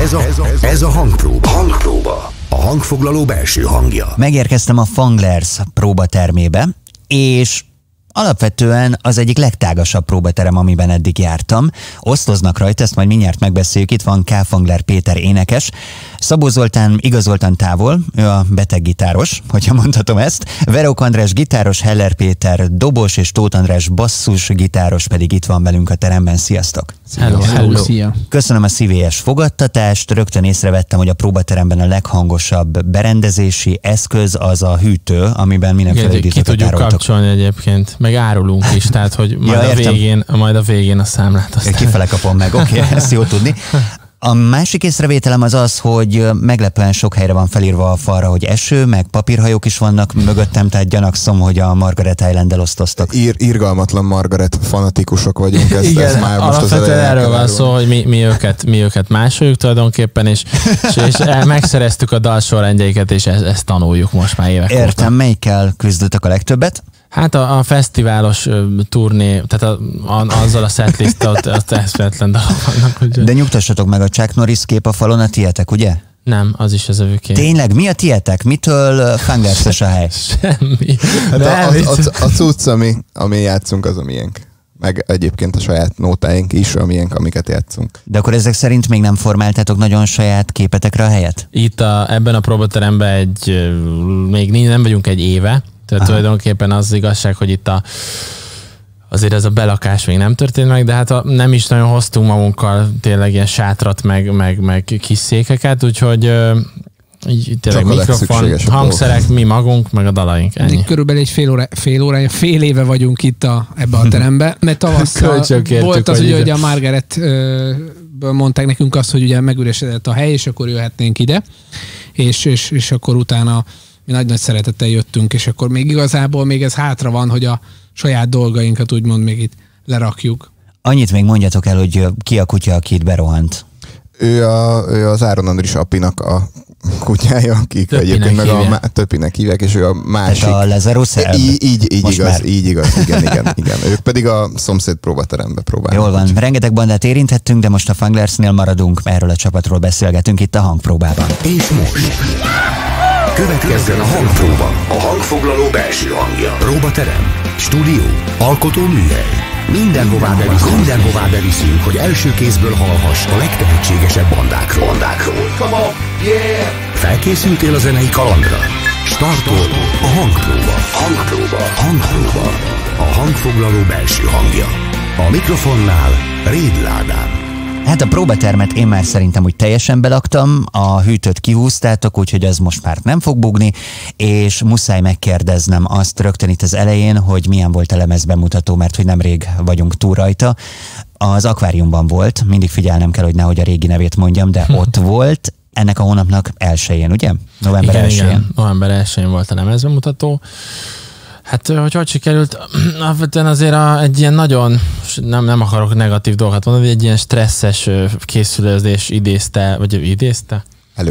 Ez a hangpróba. A hangfoglaló belső hangja. Megérkeztem a Fanglers próbatermébe, és alapvetően az egyik legtágasabb próbaterem, amiben eddig jártam. Osztoznak rajta, ezt majd mindjárt megbeszéljük. Itt van K. Fangler Péter énekes, Szabó Zoltán igazoltan távol, ő a beteg gitáros, hogyha mondhatom ezt. Verok András gitáros, Heller Péter dobos és Tóth András basszus gitáros pedig itt van velünk a teremben. Sziasztok! Hello. Szia! Köszönöm a szívélyes fogadtatást, rögtön észrevettem, hogy a próbateremben a leghangosabb berendezési eszköz az a hűtő, amiben mindenféle ki tudjuk kapcsolni egyébként, meg árulunk is, tehát hogy majd a végén a számlát aztán. Kifele kapom meg, oké, ezt jó tudni. A másik észrevételem az az, hogy meglepően sok helyre van felírva a falra, hogy eső, meg papírhajók is vannak mögöttem, tehát gyanakszom, hogy a Margaret Island-el osztoztok. Irgalmatlan Margaret fanatikusok vagyunk, ez már most az elején erről van szó, hogy mi őket másoljuk tulajdonképpen, és megszereztük a dalsorrendjeiket, és ezt tanuljuk most már évek óta. Értem, melyikkel küzdötök a legtöbbet? Hát a fesztiválos turné, tehát azzal a setlist-tel ott eszméletlen dalok vannak. De nyugtassatok meg, a Chuck Norris kép a falon a tietek, ugye? Nem, az is az övőkép. Tényleg? Mi a tietek? Mitől Fanglers-es a hely? Semmi. A cucc, ami játszunk, az a miénk. Meg egyébként a saját nótáink is, amilyenk, amiket játszunk. De akkor ezek szerint még nem formáltátok nagyon saját képetekre a helyet? Itt ebben a próbateremben még nem vagyunk egy éve, tehát tulajdonképpen az igazság, hogy itt azért ez a belakás még nem történt meg, de hát nem is nagyon hoztunk magunkkal tényleg ilyen sátrat, meg kis székeket, úgyhogy így tényleg mikrofon, hangszerek, mi magunk, meg a dalaink. Ennyi. Körülbelül egy fél éve vagyunk itt ebbe a terembe, mert tavasszal volt az, hogy a Margaret-ből mondták nekünk azt, hogy ugye megüresedett a hely, és akkor jöhetnénk ide, és akkor utána mi nagy szeretettel jöttünk, és akkor még igazából még ez hátra van, hogy a saját dolgainkat úgymond még itt lerakjuk. Annyit még mondjatok el, hogy ki a kutya, aki itt berohant? Ő az Áron Andris apinak a kutyája, akik egyébként meg a Töpinek hívják, és ő a másik. Tehát a Lazarus Szerb. Így igaz, igen. Ők pedig a szomszéd próbaterembe próbálnak. Jól van, rengeteg bandát érinthettünk, de most a Fanglersnél maradunk, erről a csapatról beszélgetünk itt a hangpróbában. És most következzen a hangpróba, a hangfoglaló belső hangja. Próbaterem, stúdió, alkotó műhely. Mindenhová beviszünk, hogy első kézből hallhass a legtehetségesebb bandákról. Felkészültél a zenei kalandra? Startol a hangpróba. A hangfoglaló belső hangja. A mikrofonnál Réd Ládán. Hát a próbatermet én már szerintem úgy teljesen belaktam, a hűtőt kihúztátok, úgyhogy az most már nem fog bugni, és muszáj megkérdeznem azt rögtön itt az elején, hogy milyen volt a lemezbemutató, mert hogy nemrég vagyunk túl rajta. Az akváriumban volt, mindig figyelnem kell, hogy nehogy a régi nevét mondjam, de ott volt, ennek a hónapnak 1-én, ugye? November 1-én. Igen, november 1-én volt a lemezbemutató. Hát, hogy sikerült, alapvetően azért egy ilyen nagyon, nem akarok negatív dolgokat mondani, egy ilyen stresszes készülődés idézte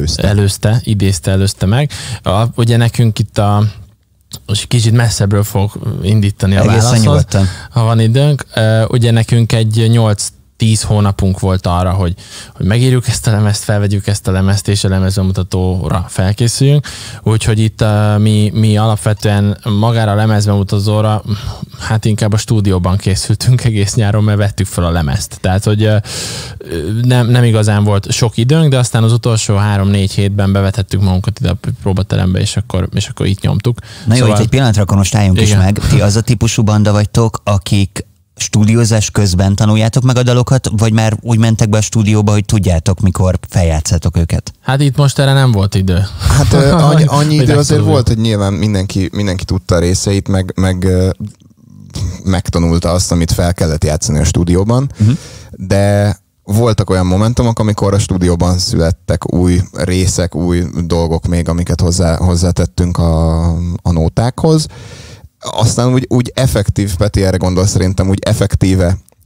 meg. Ugye nekünk itt és kicsit messzebbről fog indítani a válaszhoz, ha van időnk. Ugye nekünk egy 8-10 hónapunk volt arra, hogy megírjuk ezt a lemezt, felvegyük ezt a lemezt, és a lemezbemutatóra felkészüljünk. Úgyhogy itt mi alapvetően magára a lemezbemutatóra, hát inkább a stúdióban készültünk egész nyáron, mert vettük fel a lemezt. Tehát, hogy nem igazán volt sok időnk, de aztán az utolsó 3-4 hétben bevetettük magunkat ide a próbaterembe, és akkor itt nyomtuk. Na jó, itt egy pillanatra akkor most álljunk is meg. Ti az a típusú banda vagytok, akik stúdiózás közben tanuljátok meg a dalokat, vagy már úgy mentek be a stúdióba, hogy tudjátok, mikor feljátszatok őket? Hát itt most erre nem volt idő. Hát annyi idő azért volt, hogy nyilván mindenki tudta a részeit, meg megtanulta azt, amit fel kellett játszani a stúdióban, de voltak olyan momentumok, amikor a stúdióban születtek új részek, új dolgok még, amiket hozzátettünk a nótákhoz. Aztán úgy effektív, Peti erre gondol szerintem, úgy effektíve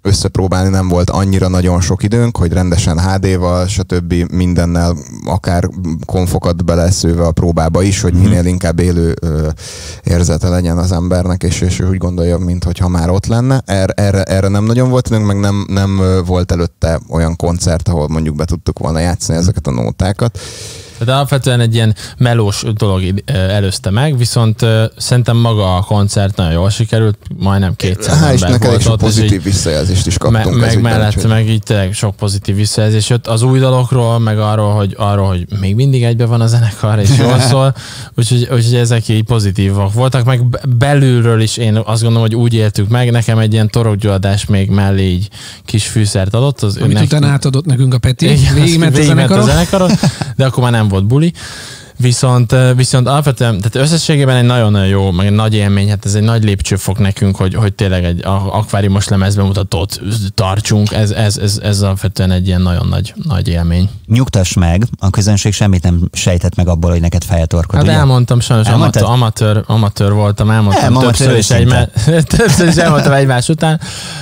összepróbálni nem volt annyira nagyon sok időnk, hogy rendesen HD-val, stb. Mindennel akár konfokat beleszőve a próbába is, hogy minél inkább élő érzete legyen az embernek, és úgy gondolja, mintha már ott lenne. Erre nem nagyon volt időnk, meg nem volt előtte olyan koncert, ahol mondjuk be tudtuk volna játszani ezeket a nótákat. De alapvetően egy ilyen melós dolog előzte meg, viszont szerintem maga a koncert nagyon jól sikerült, majdnem 200 ember volt. És neked sok pozitív visszajelzést is kaptunk. Meg mellett, meg így tényleg sok pozitív visszajelzés jött az új dalokról, meg arról, hogy még mindig egyben van a zenekar, és jól szól, úgyhogy ezek így pozitívak voltak, meg belülről is én azt gondolom, hogy úgy éltük meg, nekem egy ilyen torokgyulladás még mellé így kis fűszert adott. Amit utána átadott nekünk a Peti, végigment a zenekaron, de akkor már nem volt buli. Viszont alapvetően, tehát összességében egy nagyon-nagyon jó, meg egy nagy élmény, hát ez egy nagy lépcsőfok nekünk, hogy tényleg egy akváriumos lemezbemutatót tartsunk, ez alapvetően egy ilyen nagyon nagy élmény. Nyugtass meg, a közönség semmit nem sejtett meg abból, hogy neked fáj a torkod, hát ugye? Elmondtam, sajnos amatőr voltam, elmondtam többször is elmondtam egymás után,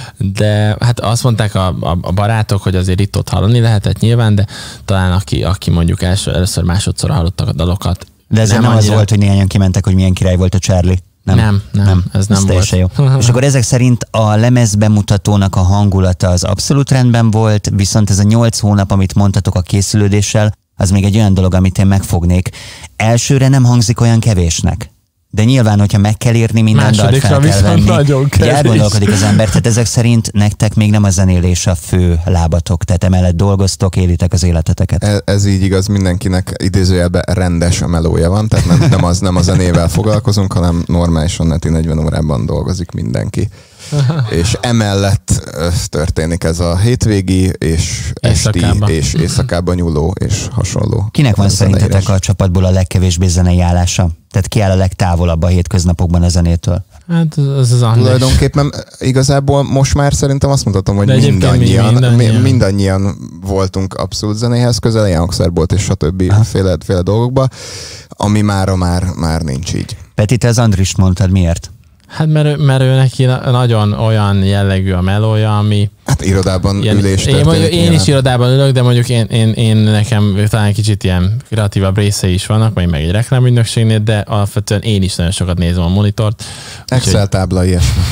de hát azt mondták a barátok, hogy azért itt-ott hallani lehetett nyilván, de talán aki mondjuk először másodszor hallottak a dalokat. De ez nem az volt, hogy néhányan kimentek, hogy milyen király volt a Charlie. Nem, ez nem volt. Jó. És akkor ezek szerint a lemezbemutatónak a hangulata az abszolút rendben volt, viszont ez a 8 hónap, amit mondtatok a készülődéssel, az még egy olyan dolog, amit én megfognék. Elsőre nem hangzik olyan kevésnek. De nyilván, hogyha meg kell írni, minden dalt fel kell venni. Elgondolkodik az ember, tehát ezek szerint nektek még nem a zenélés a fő lábatok, tehát emellett dolgoztok, élitek az életeteket. Ez így igaz, mindenkinek idézőjelben rendes a melója van, tehát nem a zenével foglalkozunk, hanem normálisan neti 40 órában dolgozik mindenki. És emellett történik ez a hétvégi és esti és éjszakába nyúló és hasonló. Kinek van szerintetek a csapatból a legkevésbé zenei állása? Tehát ki áll a legtávolabb a hétköznapokban a zenétől? Hát ez az András. Tulajdonképpen igazából most már szerintem azt mondhatom, hogy mindannyian voltunk abszolút zenéhez közel, ilyen hangszerbolt és stb. Féle dolgokba, ami mára már nincs így. Peti, te az Andrist mondtad, miért? Hát mert ő neki nagyon olyan jellegű a melója, ami... Hát irodában ülés én is irodában ülök, de mondjuk én nekem talán kicsit ilyen kreatívabb részei is vannak, meg egy reklámügynökségnél, de alapvetően én is nagyon sokat nézem a monitort. Excel tábla ilyesmi.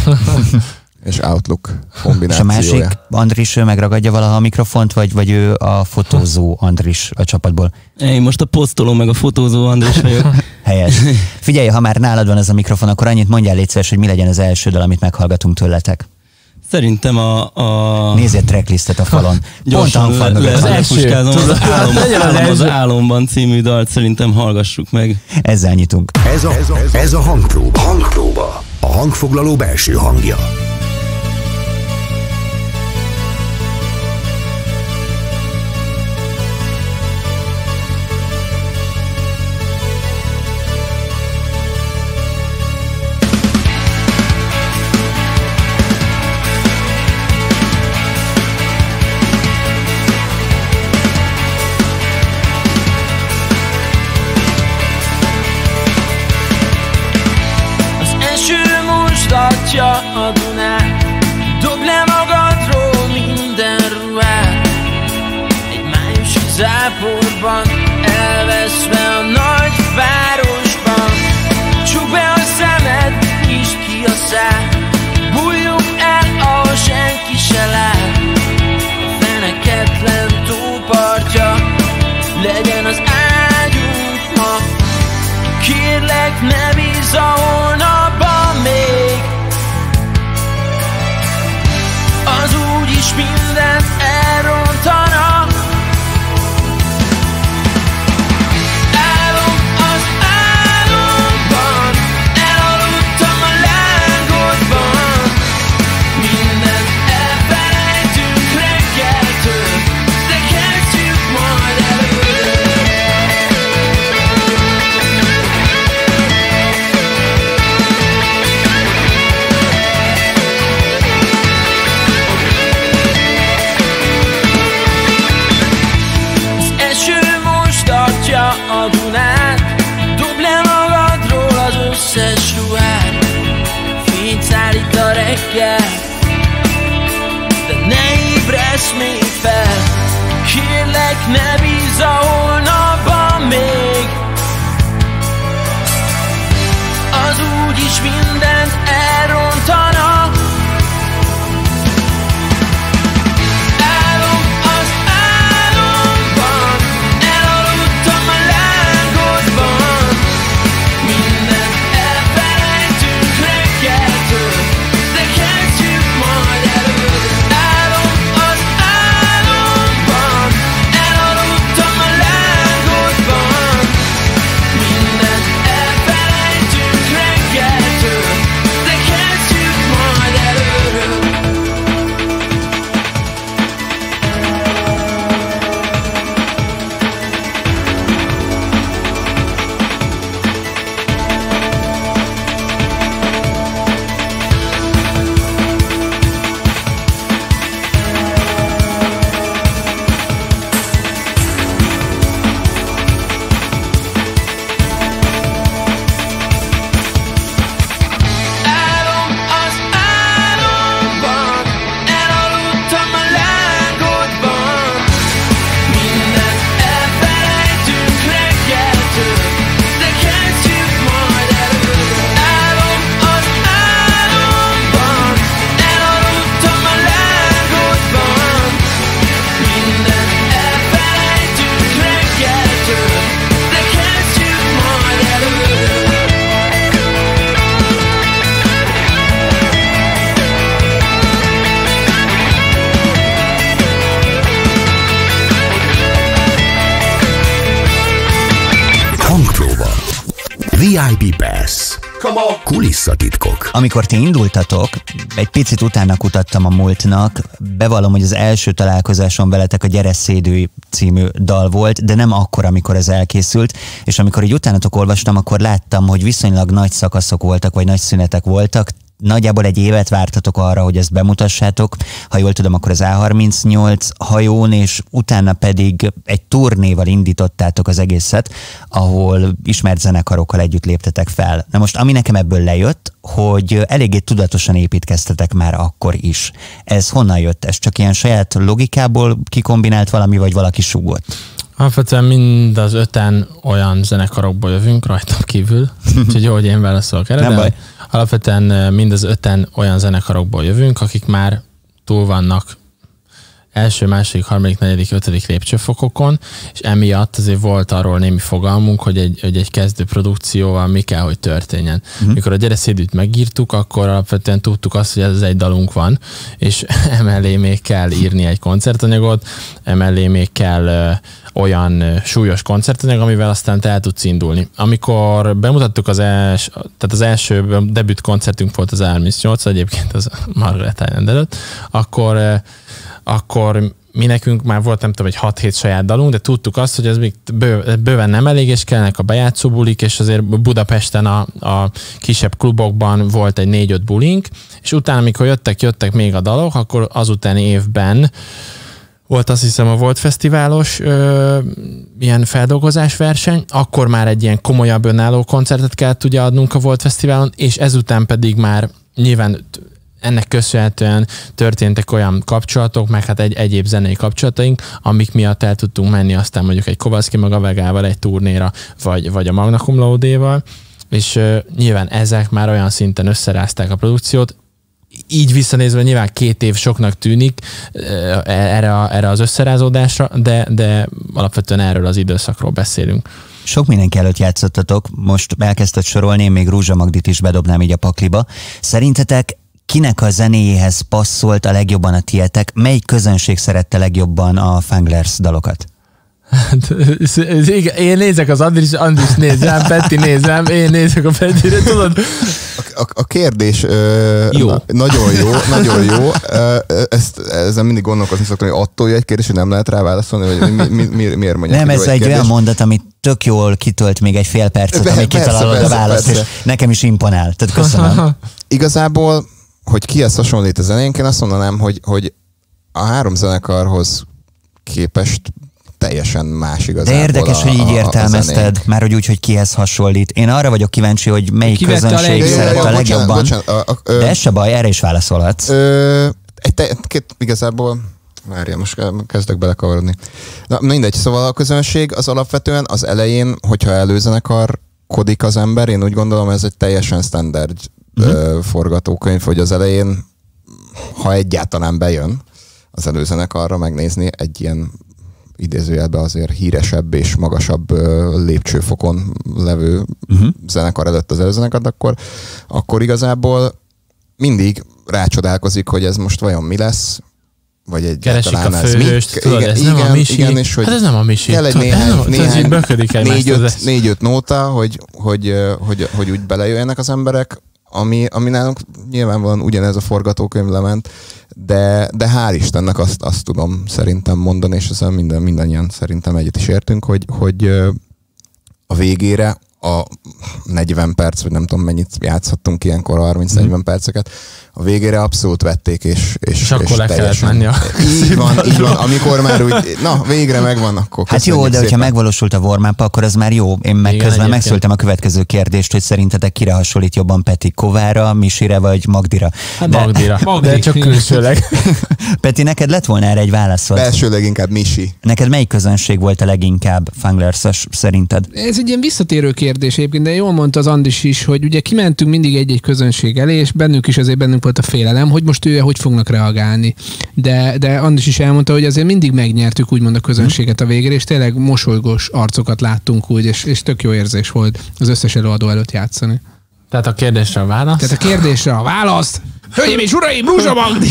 És Outlook kombinációja. És a másik Andris, ő megragadja valaha a mikrofont, vagy ő a fotózó Andris a csapatból? Én most a posztoló meg a fotózó Andris vagyok. Helyes. Figyelj, ha már nálad van ez a mikrofon, akkor annyit mondjál, légy szíves, hogy mi legyen az első dal, amit meghallgatunk tőletek. Szerintem Nézz egy tracklistet a falon. Gyorsan az Álomban című dalt szerintem hallgassuk meg. Ezzel nyitunk. Ez a hangpróba. A hangfoglaló belső hangja. A Dunát, dobd le magadról minden ruhát. Egy májusi záporban, elveszve a nagy városban. Csukd be a szemed, nyisd ki a szád, bújjunk el, ahol senki se lát. A feneketlen tópartja legyen az ágyunk ma. Kérlek, ne bízz a holnapban még, az úgyis mindent elrontana. Álom az álomban, elaludtam a lángodban. Mindent elfelejtünk reggeltől, de kezdjük majd előre. A Dunát, dobd le magadról az összes ruhát. Fényt szállít a reggel, ébredsz még fel. Kérlek, ne bízz a holnapban még. Az úgyis mindent elrontana. VIP Pass. Kulisszatitkok. Amikor ti indultatok, egy picit utána kutattam a múltnak, bevallom, hogy az első találkozáson veletek a Gyere Szédülj című dal volt, de nem akkor, amikor ez elkészült, és amikor így utánatok olvastam, akkor láttam, hogy viszonylag nagy szakaszok voltak, vagy nagy szünetek voltak. Nagyjából egy évet vártatok arra, hogy ezt bemutassátok, ha jól tudom, akkor az A38 hajón, és utána pedig egy turnéval indítottátok az egészet, ahol ismert zenekarokkal együtt léptetek fel. Na most, ami nekem ebből lejött, hogy eléggé tudatosan építkeztetek már akkor is. Ez honnan jött? Ez csak ilyen saját logikából kikombinált valami, vagy valaki súgott? Alapvetően mind az 5-en olyan zenekarokból jövünk, rajtam kívül, úgyhogy jó, hogy én válaszolok erre. Nem baj. Alapvetően mind az 5-en olyan zenekarokból jövünk, akik már túl vannak első, második, harmadik, negyedik, ötödik lépcsőfokokon, és emiatt azért volt arról némi fogalmunk, hogy egy kezdő produkcióval mi kell, hogy történjen. Mikor a Gyere Szédüljt megírtuk, akkor alapvetően tudtuk azt, hogy ez egy dalunk van, és emellé még kell írni egy koncertanyagot, emellé még kell olyan súlyos koncertanyag, amivel aztán te el tudsz indulni. Amikor bemutattuk tehát az első debüt koncertünk volt az A38, egyébként az Margaret Island előtt, akkor mi nekünk már volt, nem tudom, egy 6-7 saját dalunk, de tudtuk azt, hogy ez még bőven nem elég, és kellnek a bejátszó bulik, és azért Budapesten a kisebb klubokban volt egy 4-5 bulink, és utána, amikor jöttek még a dalok, akkor azutáni évben volt, azt hiszem, a Volt Fesztiválos ilyen feldolgozásverseny, akkor már egy ilyen komolyabb önálló koncertet kellett ugye adnunk a Volt Fesztiválon, és ezután pedig már nyilván ennek köszönhetően történtek olyan kapcsolatok, meg hát egyéb zenei kapcsolataink, amik miatt el tudtunk menni aztán mondjuk egy Kowalski meg a Vegával egy turnéra, vagy a Magna Cum Laude-val, és nyilván ezek már olyan szinten összerázták a produkciót. Így visszanézve nyilván 2 év soknak tűnik erre az összerázódásra, de alapvetően erről az időszakról beszélünk. Sok mindenki előtt játszottatok, most elkezdted sorolni, én még Rózsa Magdit is bedobnám így a pakliba. Szerintetek kinek a zenéjéhez passzolt a legjobban a tietek? Melyik közönség szerette legjobban a Funglers dalokat? Én nézek az Andris néz rám, Petti néz rám, én nézek a Pettire, tudod? A kérdés jó. Nagyon jó, nagyon jó. Ezen mindig gondolkozni szoktam, hogy attól egy kérdés, hogy nem lehet rá válaszolni, vagy miért mondják. Nem, ez egy olyan mondat, amit tök jól kitölt még egy fél percet, amíg kitalálod a választ, és nekem is imponál. Tehát köszönöm. Igazából, hogy kihez hasonlít a zenénk, én azt mondanám, hogy a 3 zenekarhoz képest teljesen más igazából. De érdekes, hogy így értelmezted, már hogy úgy, hogy kihez hasonlít. Én arra vagyok kíváncsi, hogy melyik közönség szeret a legjobban. De ez se baj, erre is válaszolhatsz. Igazából Várja, most kezdek belekavarodni. Na mindegy, szóval a közönség az alapvetően az elején, hogyha előzenekarkodik az ember, én úgy gondolom, ez egy teljesen standard forgatókönyv, hogy az elején, ha egyáltalán bejön az előzenekarra megnézni egy ilyen idézőjelben azért híresebb és magasabb lépcsőfokon levő zenekar előtt az előzenekart, akkor igazából mindig rácsodálkozik, hogy ez most vajon mi lesz, vagy keresik a főhőst, tudod, ez nem a Misi. Igen, és hogy hát ez nem a Misi. Kell egy négy-öt nóta, hogy úgy belejöjjenek az emberek, ami nálunk nyilvánvalóan ugyanez a forgatókönyv lement, de hál' Istennek azt tudom szerintem mondani, és ezzel mindannyian szerintem egyet is értünk, hogy a végére a 40 perc, vagy nem tudom mennyit játszhattunk ilyenkor, 30-40 perceket, a végére abszolút vették, és akkor le kellett menni a így van, amikor már úgy, na, végre megvan, akkor hát jó, de hogyha megvalósult a warm-up, akkor az már jó. Én meg közben megszültem a következő kérdést, hogy szerintetek kire hasonlít jobban Peti, Kovára, Misire vagy Magdira? Hát Magdira, de csak külsőleg. Peti, neked lett volna erre egy válaszod? Belsőleg inkább Misi. Neked melyik közönség volt a leginkább Funglers-os szerinted? Ez egy ilyen visszatérő kérdés egyébként, de jól mondta az Andis is, hogy ugye kimentünk mindig egy-egy közönség elé, és bennünk volt a félelem, hogy most ő hogy fognak reagálni. De Andis is elmondta, hogy azért mindig megnyertük úgymond a közönséget a végére, és tényleg mosolygós arcokat láttunk úgy, és tök jó érzés volt az összes előadó előtt játszani. Tehát a kérdésre a válasz? Hölgyeim és uraim, Rúzsa Magdi!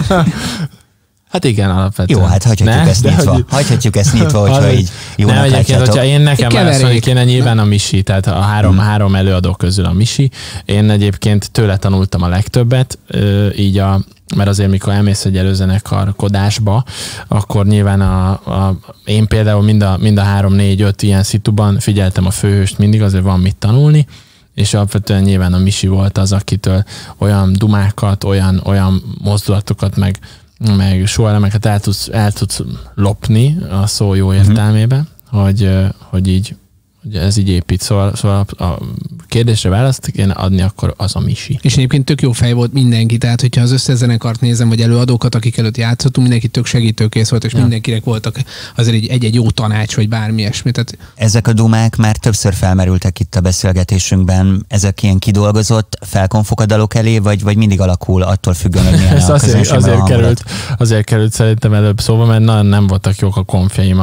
Hát igen, alapvetően. Jó, hát hagyhatjuk ezt nyitva, hogyha így jónak látjátok. Hogyha én nekem válaszolni kéne, nyilván a Misi, tehát a három előadó közül a Misi. Én egyébként tőle tanultam a legtöbbet, így mert azért mikor elmész egy előzenekarkodásba, akkor nyilván én például mind a 3-4-5 ilyen szituban figyeltem a főhőst mindig, azért van mit tanulni, és alapvetően nyilván a Misi volt az, akitől olyan dumákat, olyan mozdulatokat, meg sóelemeket el tudsz lopni a szó jó értelmében, hogy ez így épít. Szóval a kérdésre választ kéne adni, akkor az a Misi. És egyébként tök jó fej volt mindenki, tehát hogyha az összes zenekart nézem, vagy előadókat, akik előtt játszottunk, mindenki tök segítőkész volt, és mindenkinek voltak azért egy jó tanács, vagy bármi ilyesmi. Tehát... Ezek a dumák már többször felmerültek itt a beszélgetésünkben. Ezek ilyen kidolgozott felkonfokadalok elé, vagy mindig alakul attól függően, hogy milyen a közönségben azért került szerintem előbb szóba, mert nagyon nem voltak jók a konfjaim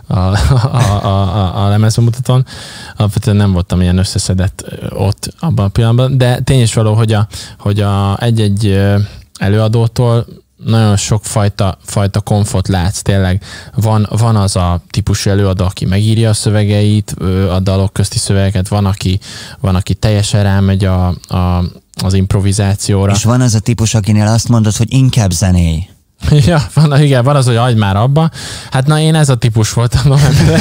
a lemezbemutatón. Alapvetően nem voltam ilyen összeszedett ott abban a pillanatban, de tény is való, hogy egy-egy előadótól nagyon sok fajta konfot látsz, tényleg. Van az a típusú előadó, aki megírja a szövegeit, a dalok közti szövegeket, van, aki teljesen rámegy az improvizációra. És van az a típus, akinél azt mondod, hogy inkább zenéj. Ja, van az, hogy hagyd már abba. Hát na, én ez a típus voltam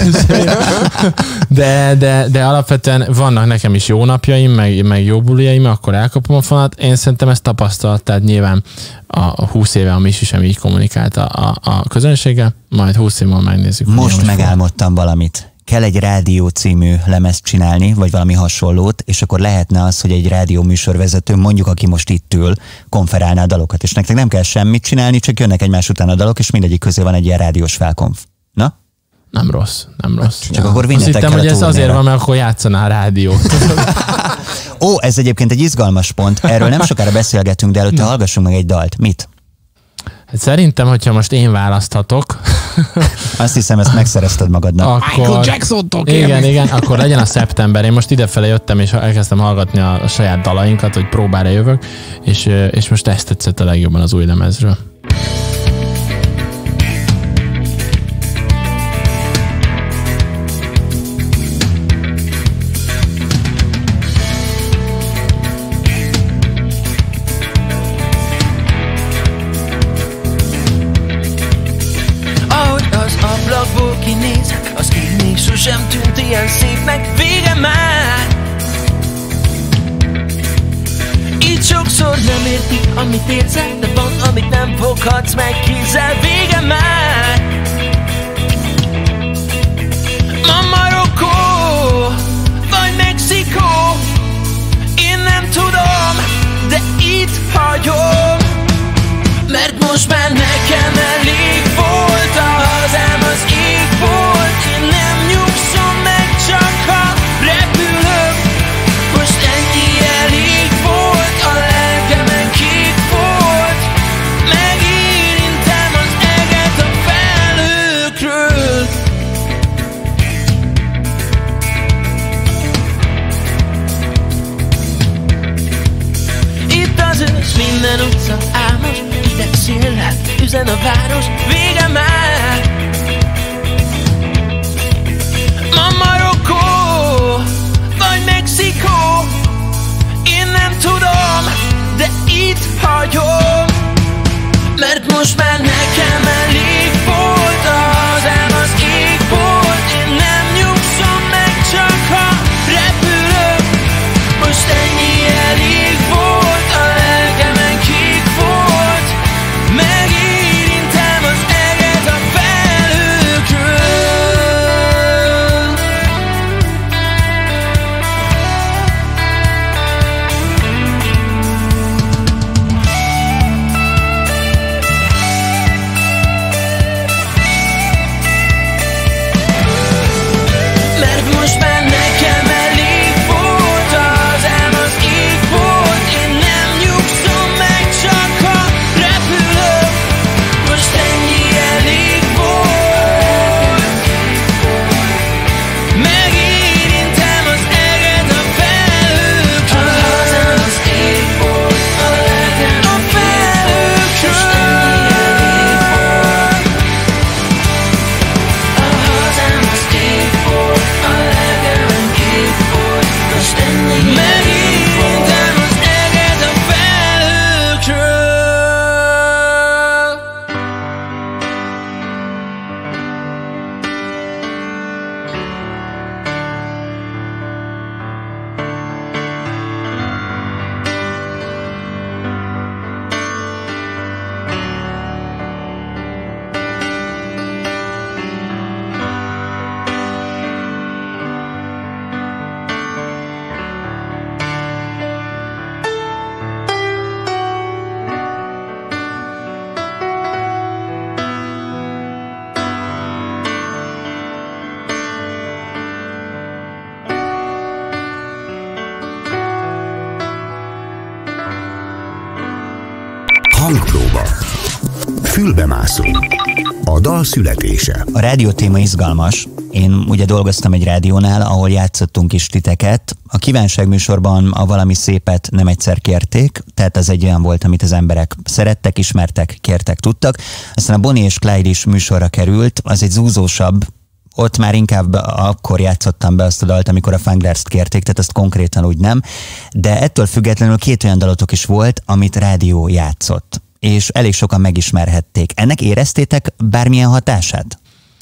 de alapvetően vannak nekem is jó napjaim, meg jó buliaim, akkor elkapom a fonat. Én szerintem ezt tapasztalt, tehát nyilván a 20 éve a Misi sem így kommunikált a közönséggel, majd 20 év múlva megnézzük. Most megálmodtam valamit. Kell egy rádió című lemezt csinálni, vagy valami hasonlót, és akkor lehetne az, hogy egy rádió műsorvezető, mondjuk aki most itt ül, konferálná a dalokat, és nektek nem kell semmit csinálni, csak jönnek egymás után a dalok, és mindegyik közé van egy ilyen rádiós felkonf. Na? Nem rossz. Csak akkor vinnetek kell a túlnéra. Azt hittem, hogy ez azért van, mert akkor játszaná a rádiót. Ó, ez egyébként egy izgalmas pont. Erről nem sokára beszélgetünk, de előtte hallgassunk meg egy dalt. Mit? Hát szerintem, hogyha most én választhatok... Azt hiszem, ezt megszerezted magadnak. Akkor, Michael Jackson-tól kérni. Igen, akkor legyen a szeptember. Én most idefele jöttem, és elkezdtem hallgatni a saját dalainkat, hogy próbára jövök, és most ezt tetszett a legjobban az új lemezről. Az ég még sosem tűnt ilyen szépnek, vége már. Így sokszor nem érti, amit érzel, de van, amit nem foghatsz meg kézzel, vége már. Ma Marokkó, vagy Mexikó, én nem tudom, de itt hagyom, mert most már nekem elég. Minden utca álmos, hideg széllel üzen a város, vége már. Ma Marokkó, vagy Mexikó, én nem tudom, de itt hagyom. Mert most már nekem elég volt, a hazám az ég volt. Én nem nyugszom meg, csak ha repülök. Most ennyi elég volt, a lelkemen kék volt. Megérintem az eget a felhőkről. Mert most már nekem elég volt, a hazám az ég volt. Én nem nyugszom meg, csak ha repülök. Most ennyi elég volt. Megérintem az eget a felhőkről. A hazám az ég volt, a lelkem a felhőkről. Most ennyi elég volt. A hazám az ég volt, a lelkem kék volt. Most ennyi megérintem az eget a felhőkről. Hangpróba. Fülbemászó. A dal születése. A rádió téma izgalmas. Én ugye dolgoztam egy rádiónál, ahol játszottunk is titeket. A kívánságműsorban a Valami Szépet nem egyszer kérték, tehát az egy olyan volt, amit az emberek szerettek, ismertek, kértek, tudtak. Aztán a Bonnie és Clyde is műsorra került, az egy zúzósabb, ott már inkább akkor játszottam be azt a dalt, amikor a Funglers-t kérték, tehát azt konkrétan úgy nem. De ettől függetlenül 2 olyan dalotok is volt, amit rádió játszott, és elég sokan megismerhették. Ennek éreztétek bármilyen hatását?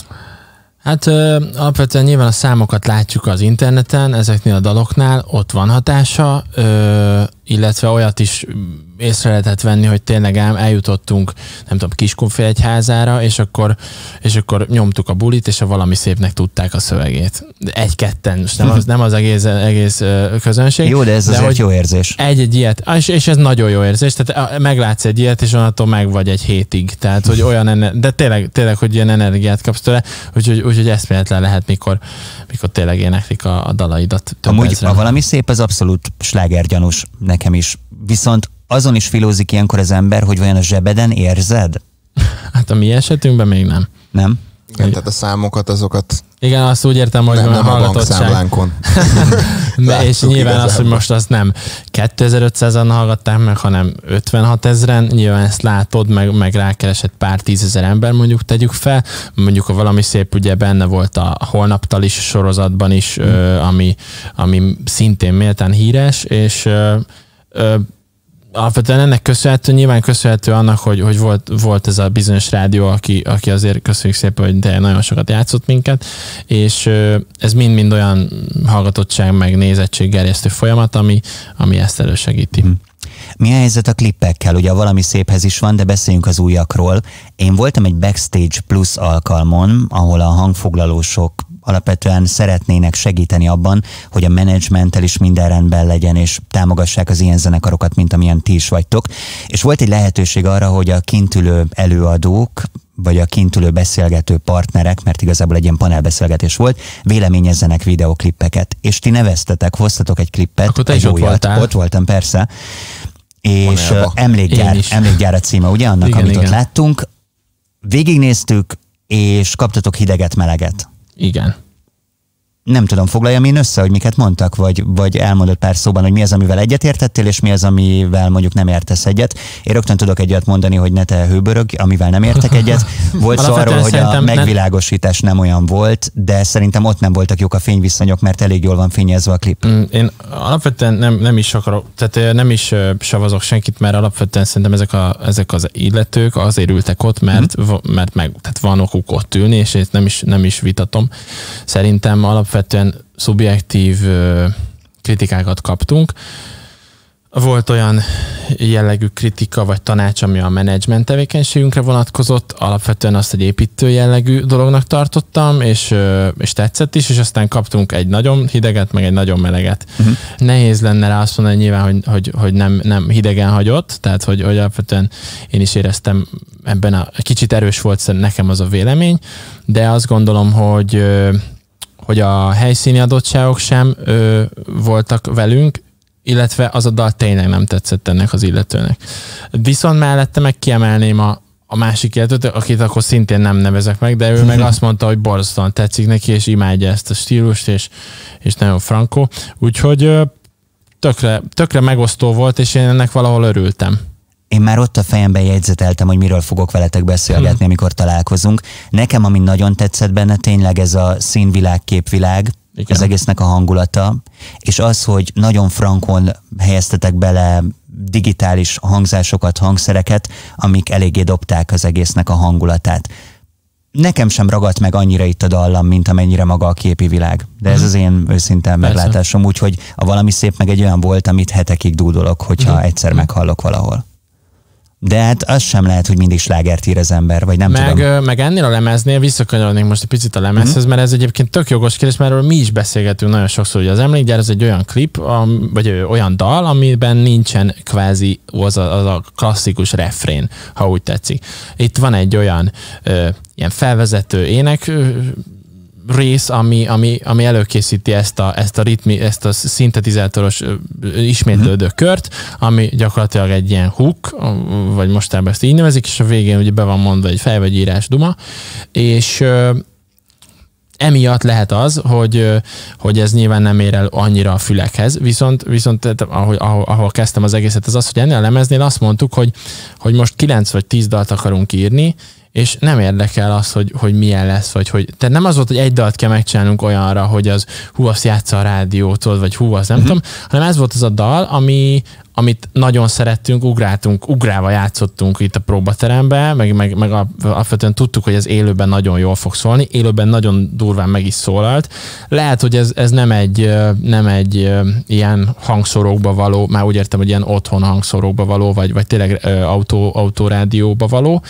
Hát alapvetően nyilván a számokat látjuk az interneten, ezeknél a daloknál, ott van hatása, illetve olyat is észre lehetett venni, hogy tényleg eljutottunk, nem tudom, Kiskunfélegyházára, és akkor nyomtuk a bulit, és a Valami Szépnek tudták a szövegét. 1-2, most nem az egész közönség. Jó, de ez azért jó érzés. Egy ilyet, és ez nagyon jó érzés, tehát meglátsz egy ilyet, és onnantól meg vagy egy hétig, tehát hogy olyan, de tényleg, hogy ilyen energiát kapsz tőle, úgyhogy eszméletlen lehet, mikor tényleg éneklik a dalaidat. Amúgy ezre. A Valami Szép az abszolút slágergyanús nekem is, viszont azon is filózik ilyenkor az ember, hogy vajon a zsebeden érzed? Hát a mi esetünkben még nem. Nem? Igen, tehát a számokat, azokat... Igen, azt úgy értem, hogy nem a bankszámlánkon. És nyilván az, hogy most azt nem 2500-an hallgatták meg, hanem 56 000-en, nyilván ezt látod, meg rákeresett pár 10 000 ember, mondjuk tegyük fel. Mondjuk a Valami Szép ugye benne volt a Holnaptal is sorozatban is, ami szintén méltán híres, és alapvetően ennek nyilván köszönhető annak, hogy volt ez a bizonyos rádió, aki azért köszönjük szépen, hogy de nagyon sokat játszott minket, és ez mind-mind olyan hallgatottság meg nézettség gerjesztő folyamat, ami ezt elősegíti. Mi a helyzet a klippekkel? Ugye a Valami Széphez is van, de beszéljünk az újakról. Én voltam egy Backstage Plus alkalmon, ahol a hangfoglalósok alapvetően szeretnének segíteni abban, hogy a menedzsmenttel is minden rendben legyen, és támogassák az ilyen zenekarokat, mint amilyen ti is vagytok. És volt egy lehetőség arra, hogy a kintülő előadók, vagy a kintülő beszélgető partnerek, mert igazából egy ilyen panelbeszélgetés volt, véleményezzenek videoklippeket. És ti neveztetek, hoztatok egy klippet. Akkor te is ott voltál. Ott voltam, persze. És Emlékgyár a címe, ugye, annak, igen, amit ott láttunk. Végignéztük, és kaptatok hideget, meleget. Igen. nem tudom, foglaljam én össze, hogy miket mondtak, vagy elmondott pár szóban, hogy mi az, amivel egyetértettél, és mi az, amivel mondjuk nem értesz egyet. Én rögtön tudok egyet mondani, hogy ne te hőbörög, amivel nem értek egyet. Volt szó arról, hogy a megvilágosítás nem olyan volt, de szerintem ott nem voltak jók a fényviszonyok, mert elég jól van fényezve a klip. Én alapvetően nem is akarok, tehát nem is savazok senkit, mert alapvetően szerintem ezek az illetők azért ültek ott, mert tehát van okuk ott ülni, és ezt nem is vitatom. Szerintem alapvetően szubjektív kritikákat kaptunk. Volt olyan jellegű kritika vagy tanács, ami a menedzsment tevékenységünkre vonatkozott. Alapvetően azt egy építő jellegű dolognak tartottam, és tetszett is, és aztán kaptunk egy nagyon hideget, meg egy nagyon meleget. Nehéz lenne rá azt mondani nyilván, hogy nem hidegen hagyott, tehát hogy alapvetően én is éreztem ebben kicsit erős volt nekem az a vélemény, de azt gondolom, hogy a helyszíni adottságok sem voltak velünk, illetve az a dal tényleg nem tetszett ennek az illetőnek. Viszont mellette meg kiemelném a másik illetőt, akit akkor szintén nem nevezek meg, de ő meg azt mondta, hogy borzasztóan tetszik neki, és imádja ezt a stílust, és nagyon frankó. Úgyhogy tökre megosztó volt, és én ennek valahol örültem. Én már ott a fejemben jegyzeteltem, hogy miről fogok veletek beszélgetni, amikor találkozunk. Nekem, ami nagyon tetszett benne, tényleg ez a színvilág, képvilág, igen. Az egésznek a hangulata, és az, hogy nagyon frankon helyeztetek bele digitális hangzásokat, hangszereket, amik eléggé dobták az egésznek a hangulatát. Nekem sem ragadt meg annyira itt a dallam, mint amennyire maga a képi világ. De ez az én őszinte meglátásom, úgyhogy a valami szép meg egy olyan volt, amit hetekig dúdolok, hogyha egyszer meghallok valahol. De hát az sem lehet, hogy mindig slágert ír az ember, vagy nem tudom. Meg ennél a lemeznél visszakanyarodnék most egy picit a lemezhez, mert ez egyébként tök jogos kérdés, mert erről mi is beszélgetünk nagyon sokszor, hogy az Emlékgyár az egy olyan klip, vagy olyan dal, amiben nincsen kvázi az a klasszikus refrén, ha úgy tetszik. Itt van egy olyan ilyen felvezető ének rész, ami előkészíti ezt a szintetizátoros ismétlődő kört, ami gyakorlatilag egy ilyen hook, vagy mostában ezt így nevezik, és a végén ugye be van mondva egy fejvegyírás duma, és emiatt lehet az, hogy ez nyilván nem ér el annyira a fülekhez, viszont ahol kezdtem az egészet, az, hogy ennél a lemeznél azt mondtuk, hogy most 9 vagy 10 dalt akarunk írni, és nem érdekel az, hogy milyen lesz, tehát nem az volt, hogy egy dalt kell megcsinálnunk olyanra, hogy az azt játsza a rádiótól, vagy azt nem tudom, hanem ez volt az a dal, amit nagyon szerettünk, ugrálva játszottunk itt a próbateremben, meg alapvetően tudtuk, hogy ez élőben nagyon jól fog szólni, élőben nagyon durván meg is szólalt. Lehet, hogy ez nem egy ilyen hangszórókba való, már úgy értem, hogy ilyen otthon hangszórókba való, vagy tényleg autórádióba való.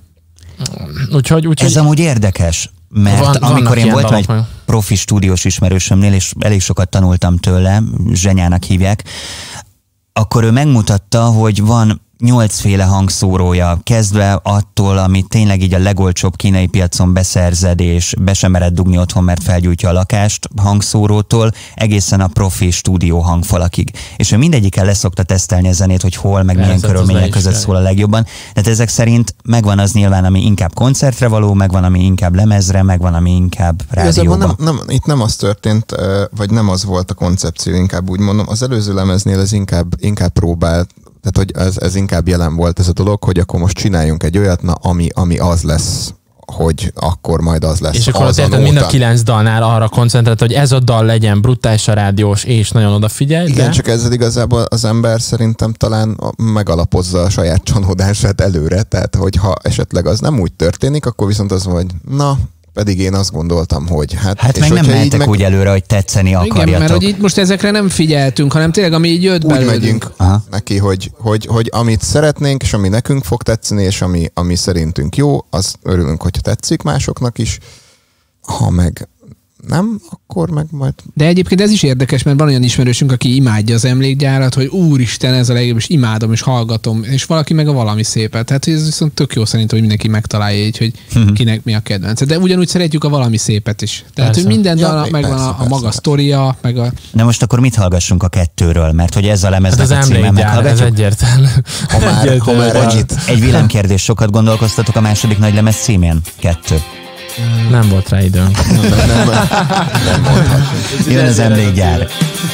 Úgyhogy ez amúgy érdekes, mert amikor én voltam egy profi stúdiós ismerősömnél, és elég sokat tanultam tőle, Zsenyának hívják, akkor ő megmutatta, hogy van 8 féle hangszórója, kezdve attól, amit tényleg így a legolcsóbb kínai piacon beszerzed, és be sem mered dugni otthon, mert felgyújtja a lakást hangszórótól, egészen a profi stúdió hangfalakig. És ő mindegyikkel leszokta tesztelni a zenét, hogy hol, meg milyen körülmények között szól a legjobban. Tehát ezek szerint megvan az nyilván, ami inkább koncertre való, megvan, ami inkább lemezre, megvan, ami inkább rádióba. Itt nem az történt, vagy nem az volt a koncepció, inkább úgy mondom. Az előző lemeznél ez inkább próbált, tehát hogy ez inkább jelen volt ez a dolog, hogy akkor most csináljunk egy olyat, ami az lesz, hogy akkor majd az lesz. És akkor azért mind a 9 dalnál arra koncentrált, hogy ez a dal legyen brutális a rádiós, és nagyon odafigyelj. Igen, csak ezzel igazából az ember szerintem talán megalapozza a saját csalódását előre, tehát hogyha esetleg az nem úgy történik, akkor viszont az vagy, na, pedig én azt gondoltam, hogy hát meg nem mehetek úgy előre, hogy tetszeni akarjatok. Igen, mert hogy itt most ezekre nem figyeltünk, hanem tényleg, ami így jött belőlünk. Úgy megyünk neki, hogy amit szeretnénk, és ami nekünk fog tetszeni, és ami szerintünk jó, az örülünk, hogyha tetszik másoknak is. Ha meg nem, akkor meg majd... De egyébként ez is érdekes, mert van olyan ismerősünk, aki imádja az Emlékgyárat, hogy úristen, ez a legjobb, és imádom, és hallgatom, és valaki meg a valami szépet. Tehát ez viszont tök jó szerintem, hogy mindenki megtalálja így, hogy kinek mi a kedvence. De ugyanúgy szeretjük a valami szépet is. Tehát, hogy minden dal megvan a maga sztoria, meg a... Na most akkor mit hallgassunk a kettőről? Mert hogy ez a lemeznek a címe meghallgatjuk? Ez egyértelmű. Egy villámkérdés, sokat gondolkoztatok a második nagy lemez címén? 2. Nem volt rá időnk. Nem mondhatjuk. Jön az emlékgyár.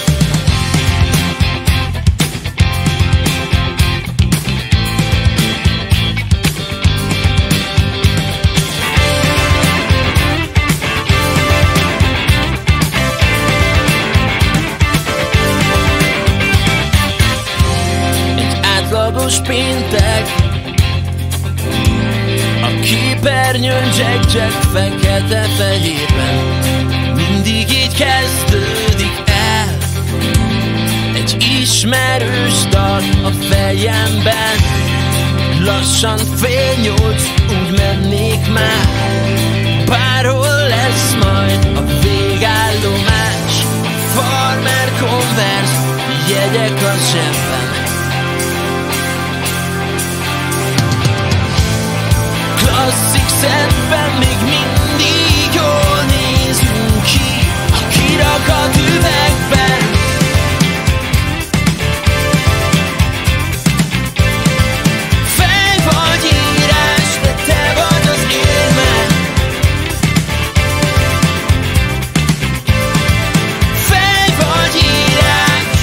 Péntek, a képernyőn Jack fekete-fehérben mindig így kezdődik el. Egy ismerős dal a fejemben, lassan 7:30, úgy mennék már. Bárhol lesz majd a végállomás, Farmer Converse, jegyek a zsebben. Klasszik szedben még mindig jól nézünk ki a kirakat üvegben. Fej vagy írás, de te vagy az érme. Fej vagy írás.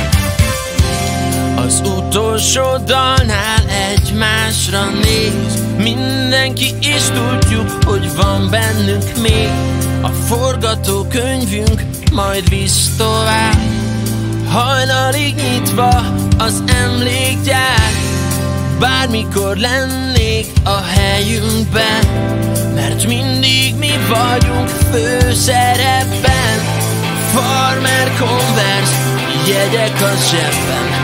Az utolsó dalnál egymásra néz, mindenki is tudjuk, hogy van bennünk még. A forgatókönyvünk majd visz tovább, hajnalig nyitva az emlékgyár. Bármikor lennék a helyünkben, mert mindig mi vagyunk főszerepben. Farmer Converse, jegyek a zsebben.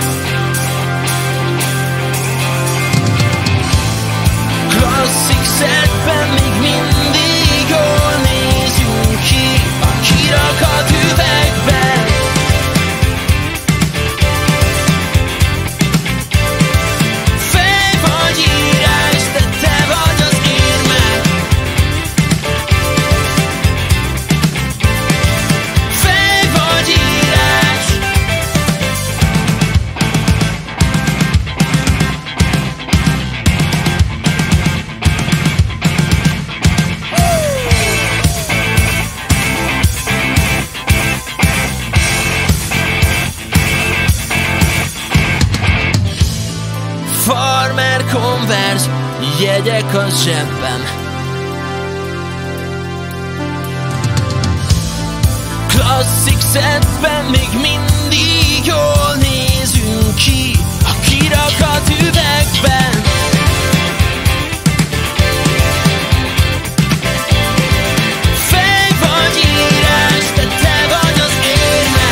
Klasszik szedben még mindig jól nézünk ki a kirakat üvegben. Fej vagy írás, de te vagy az érme. Fej vagy írás. Farmer Converse, jegyek a zsebben. Klasszik szedben még mindig jól nézünk ki a kirakat üvegben. Fej vagy írás, de te vagy az érme.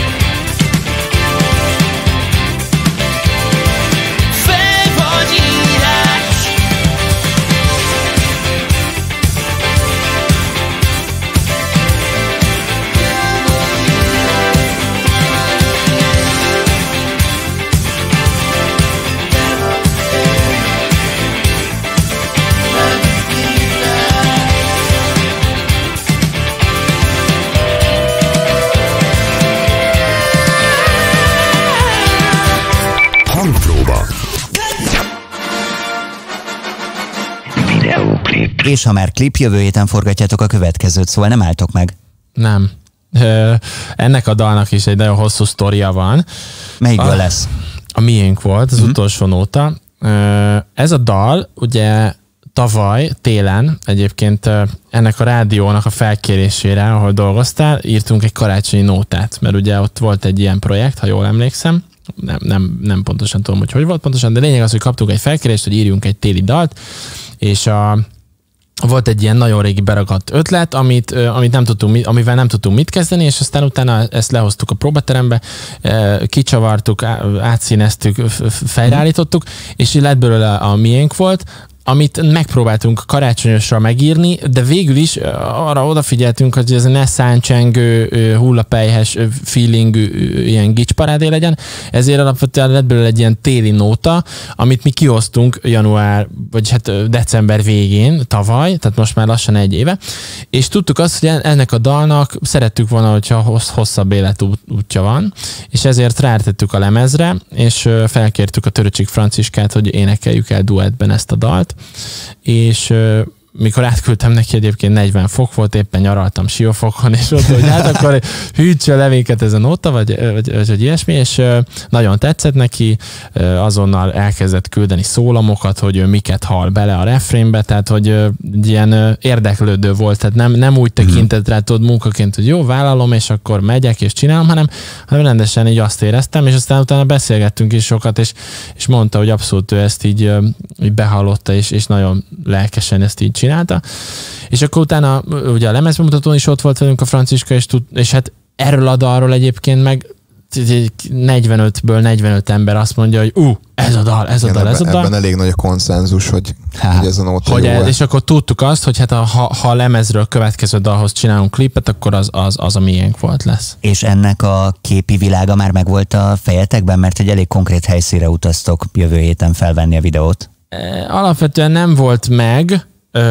És ha már klip, jövő héten forgatjátok a következőt, szóval nem álltok meg. Nem. Ennek a dalnak is egy nagyon hosszú sztoria van. Melyikből lesz? A miénk volt, az utolsó nóta. Ez a dal ugye tavaly télen egyébként ennek a rádiónak a felkérésére, ahol dolgoztál, írtunk egy karácsonyi nótát, mert ugye ott volt egy ilyen projekt, ha jól emlékszem. Nem pontosan tudom, hogy volt pontosan, de lényeg az, hogy kaptunk egy felkérést, hogy írjunk egy téli dalt, és volt egy ilyen nagyon régi beragadt ötlet, amivel nem tudtunk mit kezdeni, és aztán utána ezt lehoztuk a próbaterembe, kicsavartuk, átszíneztük, fejreállítottuk, és lett belőle a miénk volt, amit megpróbáltunk karácsonyosra megírni, de végül is arra odafigyeltünk, hogy ez ne száncsengő, hullapelyhes feelingű ilyen gicsparádé legyen, ezért alapvetően lett belőle egy ilyen téli nóta, amit mi kihoztunk január, vagy hát december végén, tavaly, tehát most már lassan 1 éve, és tudtuk azt, hogy ennek a dalnak szerettük volna, hogyha hosszabb életútja van, és ezért rátettük a lemezre, és felkértük a Töröcsik Franciskát, hogy énekeljük el duettben ezt a dalt, és mikor átküldtem neki, egyébként 40 fok volt, éppen nyaraltam Siófokon, és ott, hogy hát akkor hűtse a levéket ez a nóta, vagy ilyesmi, és nagyon tetszett neki, azonnal elkezdett küldeni szólamokat, hogy ő miket hall bele a refrénbe, tehát hogy ilyen érdeklődő volt, tehát nem úgy tekintett rá, tudod, munkaként, hogy jó, vállalom, és akkor megyek, és csinálom, hanem rendesen így azt éreztem, és aztán utána beszélgettünk is sokat, és mondta, hogy abszolút ő ezt így behallotta, és nagyon lelkesen ezt így csinálta. És akkor utána ugye a lemezbemutatón is ott volt velünk a Franciska, és hát erről a dalról egyébként meg 45-ből 45 ember azt mondja, hogy ez a dal. Ebben elég nagy a konszenzus, hogy ez a nóta jó. És akkor tudtuk azt, hogy hát ha a lemezről következő dalhoz csinálunk klipet, akkor az a miénk lesz. És ennek a képi világa már megvolt a fejetekben, mert egy elég konkrét helyszínre utaztok jövő héten felvenni a videót. Alapvetően nem volt meg.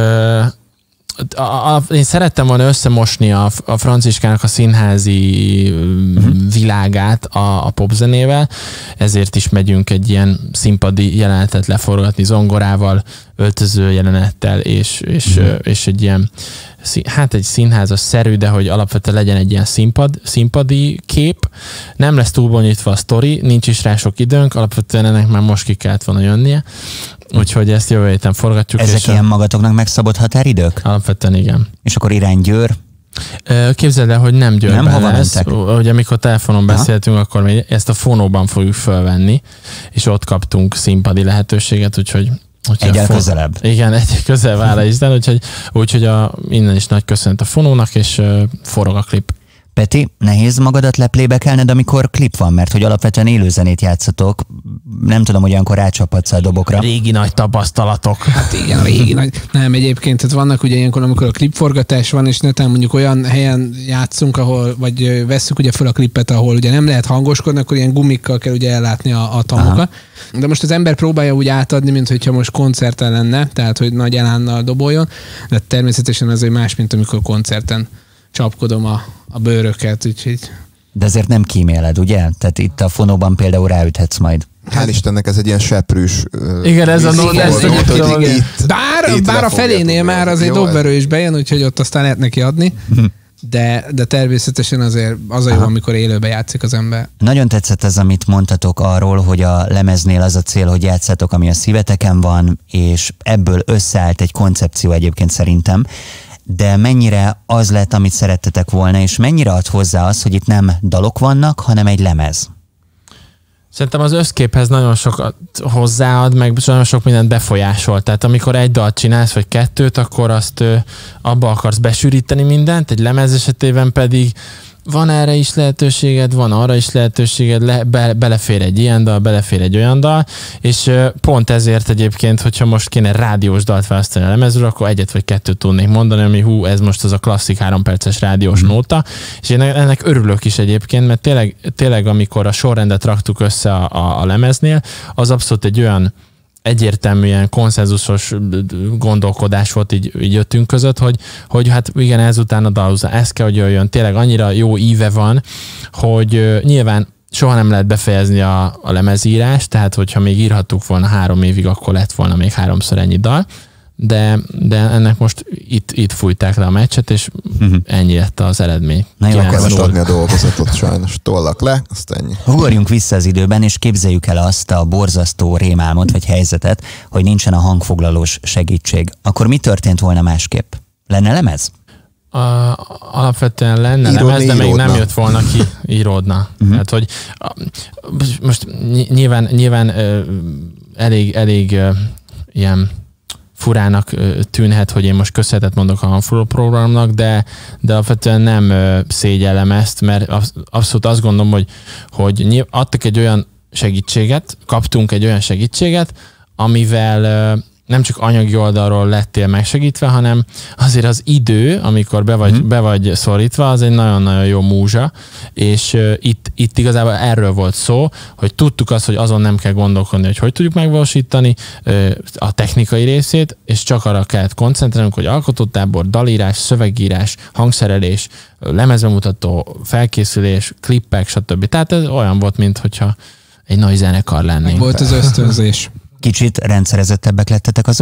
Én szerettem volna összemosni a Franciskának a színházi világát a popzenével, ezért is megyünk egy ilyen színpadi jelenetet leforgatni zongorával, öltöző jelenettel, és egy ilyen, hát egy színházas szerű, de hogy alapvetően legyen egy ilyen színpadi kép. Nem lesz túl bonyolítva a sztori, nincs is rá sok időnk, alapvetően ennek már most ki kellett volna jönnie. Úgyhogy ezt jövő héten forgatjuk. Ezek ilyen magatoknak megszabott határidők? Alapvetően igen. És akkor irány Győr? Képzeld el, hogy nem Győrben hova lesz. Ugye amikor telefonon beszéltünk, akkor mi ezt a Fonóban fogjuk fölvenni, és ott kaptunk színpadi lehetőséget, úgyhogy egyel közelebb. Igen, egyel közelebb áll Isten, úgyhogy innen is nagy köszönet a Fonónak, és forog a klip. Peti, nehéz magadat leplébekelned, amikor klip van, mert hogy alapvetően élőzenét játszatok. Nem tudom, hogy olyankor rácsaphatsz a dobokra. Régi nagy tapasztalatok. Hát igen, régi nagy. Nem, egyébként, tehát vannak ugye ilyenkor, amikor a klipforgatás van, és netán mondjuk olyan helyen játszunk, ahol, vagy vesszük ugye fel a klipet, ahol ugye nem lehet hangoskodni, akkor ilyen gumikkal kell ugye ellátni a tamokat. De most az ember próbálja úgy átadni, mint hogyha most koncerten lenne, tehát hogy nagy elánnal doboljon, de természetesen azért más, mint amikor koncerten csapkodom a bőröket, úgyhogy... De azért nem kíméled, ugye? Tehát itt a Fonóban például ráüthetsz majd. Hál' Istennek ez egy ilyen seprűs... Igen, ez a nót, Bár a felénél már azért dobverő is bejön, úgyhogy ott aztán lehet neki adni. De természetesen azért az a jó, amikor élőbe játszik az ember. Nagyon tetszett ez, amit mondtatok arról, hogy a lemeznél az a cél, hogy játszatok, ami a szíveteken van, és ebből összeállt egy koncepció egyébként szerintem. De mennyire az lett, amit szerettetek volna, és mennyire ad hozzá az, hogy itt nem dalok vannak, hanem egy lemez? Szerintem az összképhez nagyon sokat hozzáad, meg nagyon sok mindent befolyásol. Tehát amikor egy dalt csinálsz, vagy kettőt, akkor azt abba akarsz besűríteni mindent, egy lemez esetében pedig van erre is lehetőséged, van arra is lehetőséged, belefér egy ilyen dal, belefér egy olyan dal, és pont ezért egyébként, hogyha most kéne rádiós dalt választani a lemezről, akkor egyet vagy kettőt tudnék mondani, ami ez most az a klasszik 3 perces rádiós nóta, és én ennek örülök is egyébként, mert tényleg amikor a sorrendet raktuk össze a lemeznél, az abszolút egy olyan egyértelműen konszenzusos gondolkodás volt így jöttünk között, hogy hát igen, ezután a dalúza, ez kell, hogy jöjjön. Tényleg annyira jó íve van, hogy nyilván soha nem lehet befejezni a lemezírást, tehát hogyha még írhattuk volna 3 évig, akkor lett volna még 3-szor ennyi dal, de ennek most itt fújták le a meccset, és ennyi lett az eredmény. Na jó, akkor most adni a dolgozatot sajnos. Tollak le, azt ennyi. Ugorjunk vissza az időben, és képzeljük el azt a borzasztó rémálmot, vagy helyzetet, hogy nincsen a hangfoglalós segítség. Akkor mi történt volna másképp? Lenne lemez? Alapvetően lenne lemez, de még nem jött volna ki, íródna. Hát, hogy most nyilván elég ilyen furának tűnhet, hogy én most köszönetet mondok a Hanfoglaló programnak, de alapvetően nem szégyellem ezt, mert abszolút azt gondolom, hogy adtak egy olyan segítséget, kaptunk egy olyan segítséget, amivel nem csak anyagi oldalról lettél megsegítve, hanem azért az idő, amikor be vagy szorítva, az egy nagyon-nagyon jó múzsa, és itt igazából erről volt szó, hogy tudtuk azt, hogy azon nem kell gondolkodni, hogy tudjuk megvalósítani a technikai részét, és csak arra kellett koncentrálnunk, hogy alkotótábor, dalírás, szövegírás, hangszerelés, lemezbemutató, felkészülés, klippek, stb. Tehát ez olyan volt, mintha egy nagy zenekar lennénk. Volt az ösztönzés. Kicsit rendszerezettebbek lettetek azóta?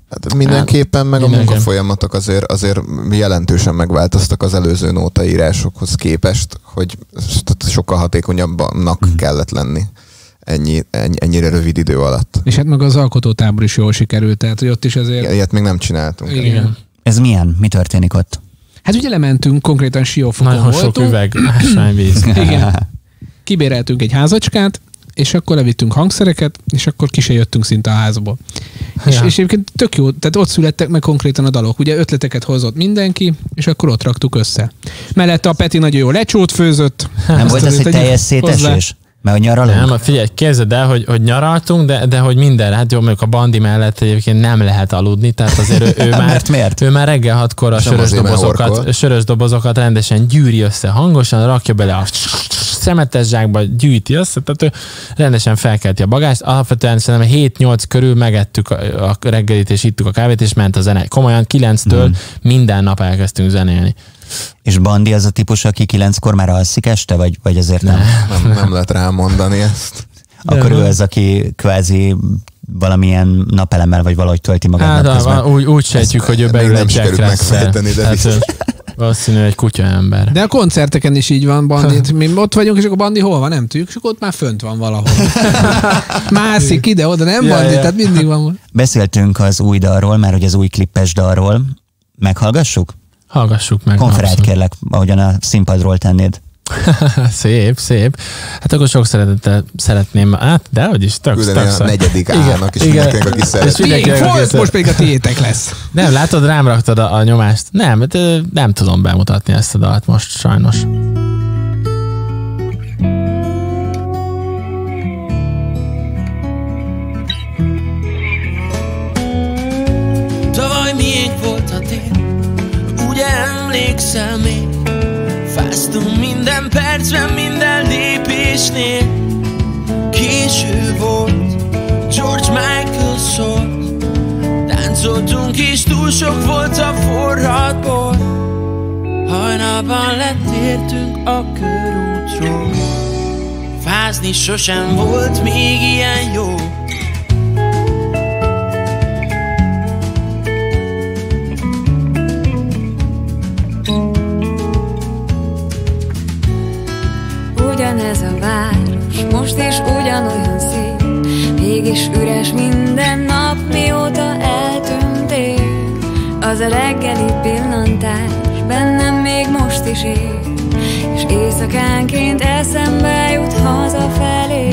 Hát mindenképpen, meg a munkafolyamatok azért jelentősen megváltoztak az előző nótaírásokhoz képest, hogy sokkal hatékonyabbnak kellett lenni ennyire rövid idő alatt. És hát meg az alkotótábor is jól sikerült, tehát hogy ott is azért... Ilyet még nem csináltunk. Igen. Ez milyen? Mi történik ott? Hát ugye lementünk, konkrétan Siófokon nagyon voltunk. Sok üveg, ásványvíz. Igen. Kibéreltünk egy házacskát, és akkor levittünk hangszereket, és akkor ki se jöttünk szinte a házból. Ja. És egyébként tök jó, tehát ott születtek meg konkrétan a dalok. Ugye ötleteket hozott mindenki, és akkor ott raktuk össze. Mellette a Peti nagyon jó lecsót főzött. Nem volt ez egy teljes szétesés? Mert a nyaralunk? Nem, figyelj, képzeld el, hogy nyaraltunk, de hogy minden, hát jó, mondjuk a Bandi mellett egyébként nem lehet aludni, tehát azért ő már, miért? Ő már reggel 6-kor a sörös dobozokat rendesen gyűri össze hangosan, rakja bele a szemetes zsákba, gyűjti össze, tehát ő rendesen felkelti a bagást. Alapvetően szerintem 7-8 körül megettük a reggelit, és ittük a kávét, és ment a zene. Komolyan 9-től minden nap elkezdtünk zenélni. És Bandi az a típus, aki 9-kor már alszik este, vagy azért nem? Nem lehet rám mondani ezt. Akkor ő az, aki kvázi valamilyen napelemmel, vagy valahogy tölti magát hát, napközben. Úgy sejtjük, hogy ő belül nem sikerült megfejteni, de biztos. Valószínű egy kutya ember. De a koncerteken is így van, Bandi. Mi ott vagyunk, és akkor Bandi hol van, nem tudjuk, és akkor ott már fönt van valahol. Mászik ide-oda, nem Bandi, tehát mindig van. Beszéltünk az új dalról, már hogy az új klippes dalról. Meghallgassuk? Hallgassuk meg. Konferált kérlek, ahogyan a színpadról tennéd. Szép. Hát akkor sok szeretettel szeretném, dehogy is, küldeni a negyedik A-nak is mindenkinek, aki szeret. Most pedig a tiétek lesz. Nem, látod, rám raktad a nyomást. Nem tudom bemutatni ezt a dalt most, sajnos. Tavaly miénk volt a tél, ugye emlékszel még? Fáztunk minden percben, minden lépésnél. Késő volt, George Michael szólt, táncoltunk és túl sok volt a forrad bor. Hajnalban letértünk a körútról, fázni sosem volt még ilyen jó. Ugyanez a város, most is ugyanolyan szép, mégis üres minden nap, mióta eltűntél. Az a reggeli pillantás bennem még most is él, és éjszakánként eszembe jut hazafelé.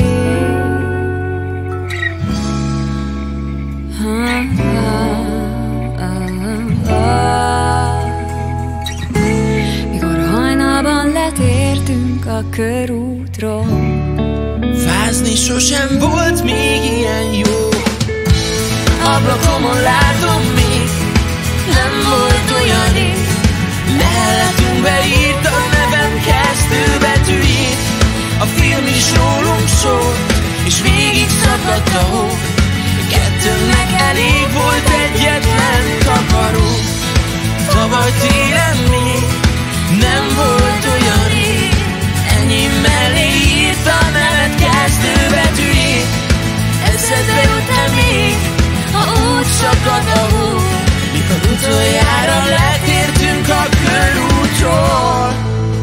Mikor hajnalban letértünk a körútról, fázni sosem volt még ilyen jó. Ablakomon látom még, nem volt olyan rég, leheletünkbe írt a nevem kezdőbetűjét. A film is rólunk szól, és végig szakadt a hó. Kettőnknek elég volt egyetlen takaró. Tavaly télen még nem volt olyan rég, ennyi mellé írt a nevet kezdőbetűjét. Eszedbe jut-e még, ha úgy szakad a hó, mikor utoljára letértünk a körútról.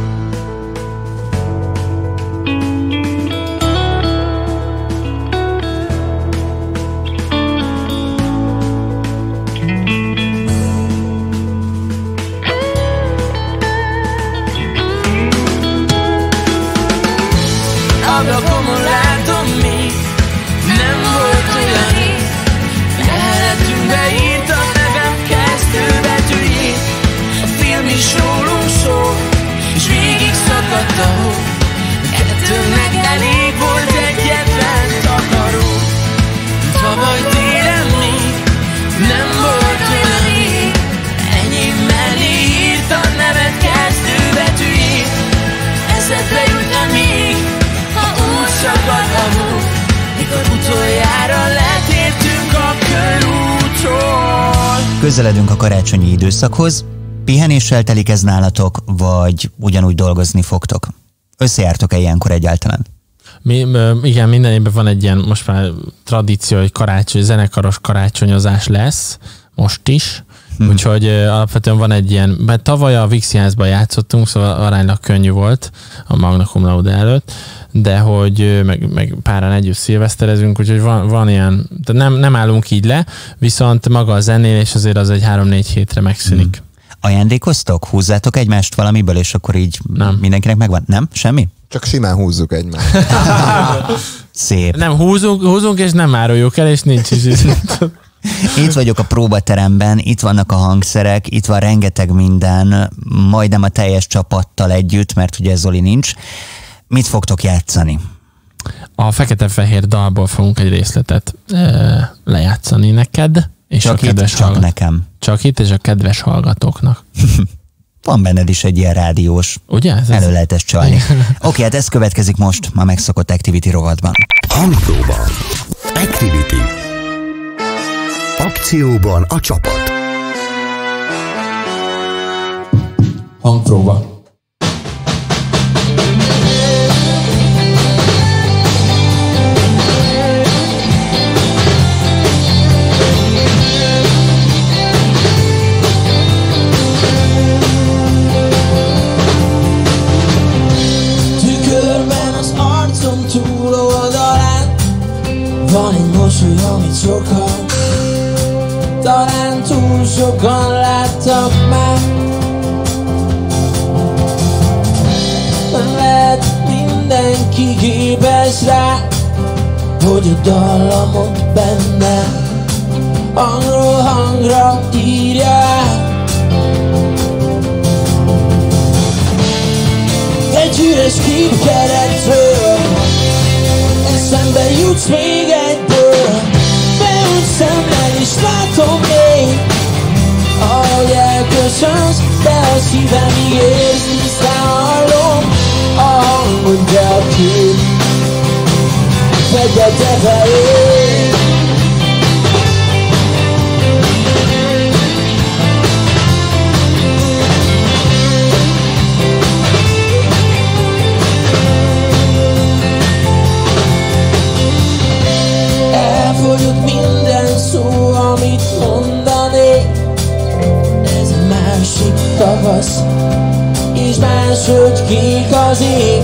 Ablakomon látom még, nem volt olyan rég, leheletünkbe írt a nevem kezdőbetűjét. A film is rólunk szól, és végig szakadt a hó. Kettőnknek elég volt egyetlen takaró. Tavaly télen még nem volt olyan rég, enyém mellé írt a nevet kezdőbetűjét. Eszedbe jut-e még, szakad a hó, mikor utoljára letértünk a körútról. Közeledünk a karácsonyi időszakhoz. Pihenéssel telik ez nálatok, vagy ugyanúgy dolgozni fogtok? Összejártok-e ilyenkor egyáltalán? Igen, minden évben van egy ilyen most már tradíció, hogy zenekaros karácsonyozás lesz. most is. Úgyhogy alapvetően van egy ilyen, mert tavaly a Vixi-házban játszottunk, szóval aránylag könnyű volt a Magna Cum Laude előtt, de hogy meg páran együtt szilveszterezünk, úgyhogy van ilyen, tehát nem állunk így le, viszont maga a zenélés azért az egy 3-4 hétre megszűnik. Ajándékoztok? Húzzátok egymást valamiből, és akkor így mindenkinek megvan? Nem? Semmi? Csak simán húzzuk egymást. Szép. Nem, húzunk és nem áruljuk el, és nincs is. Itt vagyok a próbateremben, itt vannak a hangszerek, itt van rengeteg minden, majdnem a teljes csapattal együtt, mert ugye Zoli nincs. Mit fogtok játszani? A Fekete-fehér dalból fogunk egy részletet lejátszani neked, és csak a kedves csak nekem. Csak itt, és a kedves hallgatóknak. Van benned is egy ilyen rádiós. Ugye? Elő lehet ezt csalni. Oké, hát ez következik most a megszokott Activity rovatban. Hangpróba. Activity. Akcióban a csapat. Hangpróba. Tükörben az arcom túloldalán van egy mosoly, amit sokan, talán túl sokan láttak már. Lehet mindenki képes rá, hogy a dallamot benne hangról hangra írja át. Egy üres képkeretről eszembe jutsz még egyből. Beúszom el és látom még, ahogy elköszönsz, de a szívem ígérsz, tisztán hallom a hangod, de a kép fekete fehér. Elfogyott minden szó, amit mondanék. Ez a másik tavasz, és máshogy kék az ég.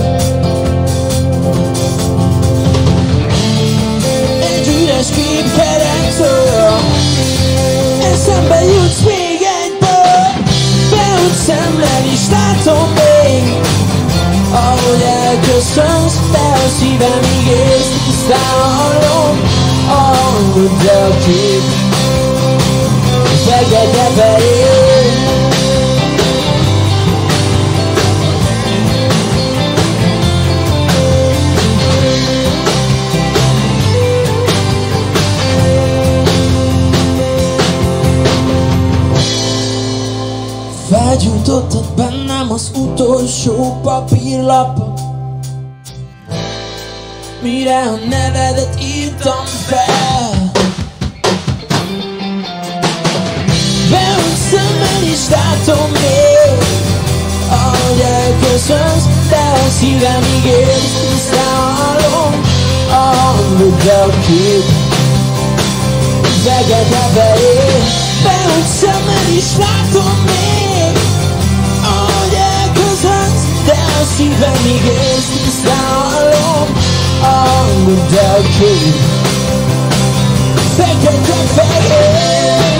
Egy üres képkeretről eszembe jutsz még egyből. Beúgy szemlel és látom még, ahogy elköszönsz, de a szívem ígérsz, tisztán hallom a hangod, de a kép fekete-fehér. Felgyújtottad bennem az utolsó papírlapot, mire a nevedet írtam fel. Beúgy szemmel és látom még, ahogy elköszönsz, de a szívem ígérsz, tisztán hallom a hangod, de a kép fekete-fehér. Beúgy szemmel és látom még, ahogy elköszönsz, de a szívem ígérsz, tisztán hallom a hangod, de a kép fekete-fehér.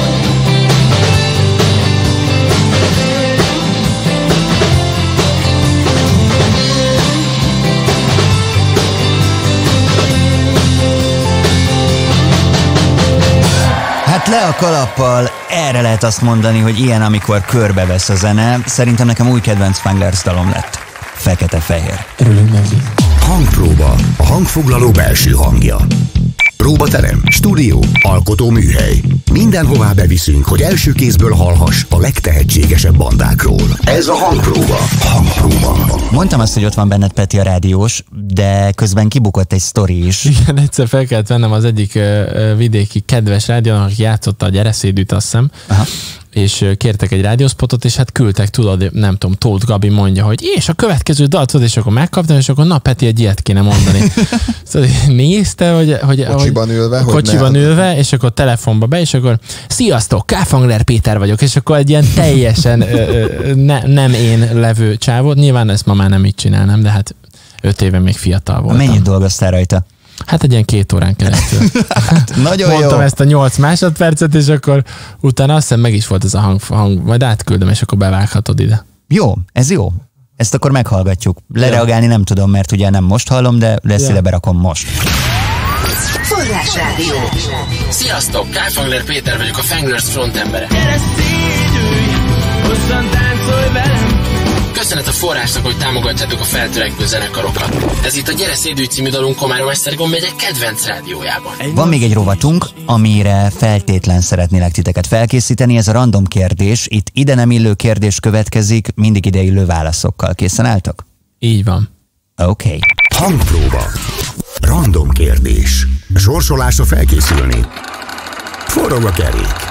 Hát le a kalappal, erre lehet azt mondani, hogy ilyen, amikor körbevesz a zene. Szerintem nekem új kedvenc Spanglers dalom lett. Fekete-fehér. Örülünk neki. Hangpróba. A hangfoglaló belső hangja. Próbaterem, stúdió, alkotó műhely. Mindenhová beviszünk, hogy első kézből hallhass a legtehetségesebb bandákról. Ez a Hangpróba. Hangpróba. Mondtam azt, hogy ott van benned Peti a rádiós, de közben kibukott egy sztori is. Igen, egyszer fel kellett vennem az egyik vidéki kedves rádiónak, aki játszotta a Gyereszédűt, azt hiszem. Aha. és kértek egy rádióspotot, és hát küldtek, tudod, nem tudom, Tóth Gabi mondja, hogy és a következő dalt, tudod, és akkor megkaptam, és akkor na Peti, egy ilyet kéne mondani. Szóval nézte, hogy kocsiban ülve, és akkor telefonba be, és akkor sziasztok, K-Fangler Péter vagyok, és akkor egy ilyen teljesen nem én levő csávot. Nyilván ezt ma már nem így csinálnám, de hát 5 éve még fiatal voltam. Mennyit dolgoztál rajta? Hát egy ilyen 2 órán keresztül. Nagyon mondtam jó. ezt a 8 másodpercet, és akkor utána azt hiszem meg is volt ez a hang, majd átküldöm, és akkor bevághatod ide. Jó, ez jó. Ezt akkor meghallgatjuk. Lereagálni nem tudom, mert ugye nem most hallom, de lesz ide berakom most. Forrásrádió. Sziasztok, K-Fangler Péter vagyok, a Fanglers frontembere. Gyere szédülj, hosszan táncolj velem. Köszönet a Forrásnak, hogy támogatjátok a feltörekvő zenekarokat. Ez itt a Gyere szédülj című dalunk Komárom-Esztergom megyek kedvenc rádiójában. Van még egy rovatunk, amire feltétlen szeretnélek titeket felkészíteni, ez a random kérdés. Itt ide nem illő kérdés következik, mindig ide illő válaszokkal. Készen álltak? Így van. Oké. Hangpróba. Random kérdés. Sorsolásra felkészülni. Forog a kerék.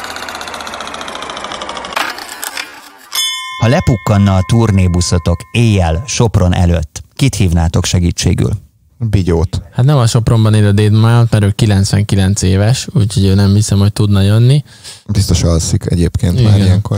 Ha lepukkanna a turnébuszotok éjjel Sopron előtt, kit hívnátok segítségül? Bigyót. Hát nem a Sopronban élő dédmámat, mert ő 99 éves, úgyhogy ő nem hiszem, hogy tudna jönni. Biztos alszik egyébként már ilyenkor.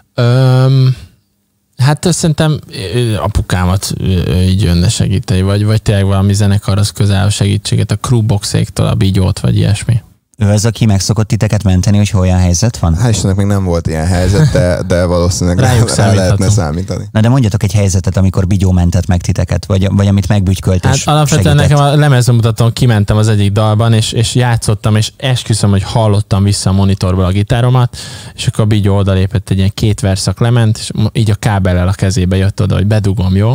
Hát szerintem apukámat így jönne segíteni, vagy tényleg valami zenekar az közel segítséget, a Crewboxéktól, a Bigyót, vagy ilyesmi. Ő az, aki meg szokott titeket menteni, hogy olyan helyzet van? Hál' Istennek még nem volt ilyen helyzet, de valószínűleg rá lehetne számítani. Na de mondjatok egy helyzetet, amikor Bigyó mentett meg titeket, vagy amit megbügykölt és hát alapvetően segített. nekem a lemezbemutatón kimentem az egyik dalban, és játszottam, és esküszöm, hogy hallottam vissza a monitorból a gitáromat, és akkor a Bigyó odalépett, egy ilyen 2 verszak lement, és így a kábellel a kezébe jött oda, hogy bedugom, jó?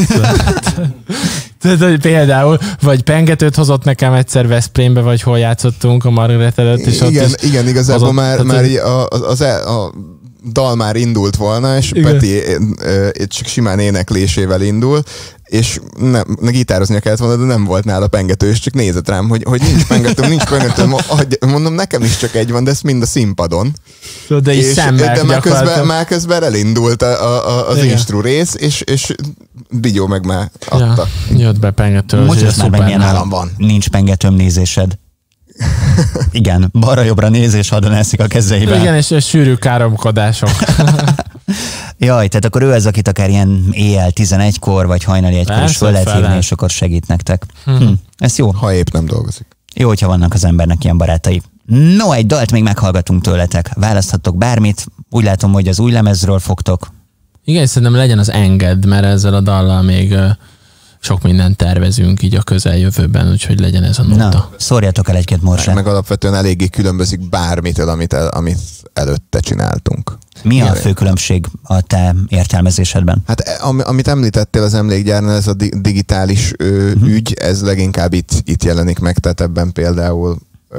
Tehát, például, vagy pengetőt hozott nekem egyszer Veszprémbe, vagy hol játszottunk a Margaret előtt, és igen, igazából már a dal már indult volna, és igen. Peti csak simán éneklésével indul, és gitároznia kellett volna, de nem volt nála pengető, és csak nézett rám, hogy nincs pengetőm, mondom, nekem is csak egy van, de ez mind a színpadon. De is de már közben elindult az instru rész, és Bigyó meg már adta. Ja, jött be pengető. Most már mennyien nálam van. Nincs pengetőm nézésed. Igen, balra-jobbra nézés, hadon eszik a kezeivel. Igen, és sűrű káromkodások. Jaj, tehát akkor ő az, akit akár ilyen éjjel 11-kor, vagy hajnali 1-kor is föl lehet hívni, és akkor segít nektek. Ez jó. Ha épp nem dolgozik. Jó, hogyha vannak az embernek ilyen barátai. No, egy dalt még meghallgatunk tőletek. Választhattok bármit. Úgy látom, hogy az új lemezről fogtok. Igen, szerintem legyen az Engedd, mert ezzel a dallal még sok mindent tervezünk így a közeljövőben, úgyhogy legyen ez a nóta. Na, szórjatok el egy-két morsát. Meg alapvetően eléggé különbözik bármitől, amit előtte csináltunk. Mi a fő különbség a te értelmezésedben? Hát amit említettél az emlékgyárnál, ez a digitális ügy, ez leginkább itt jelenik meg, tehát ebben például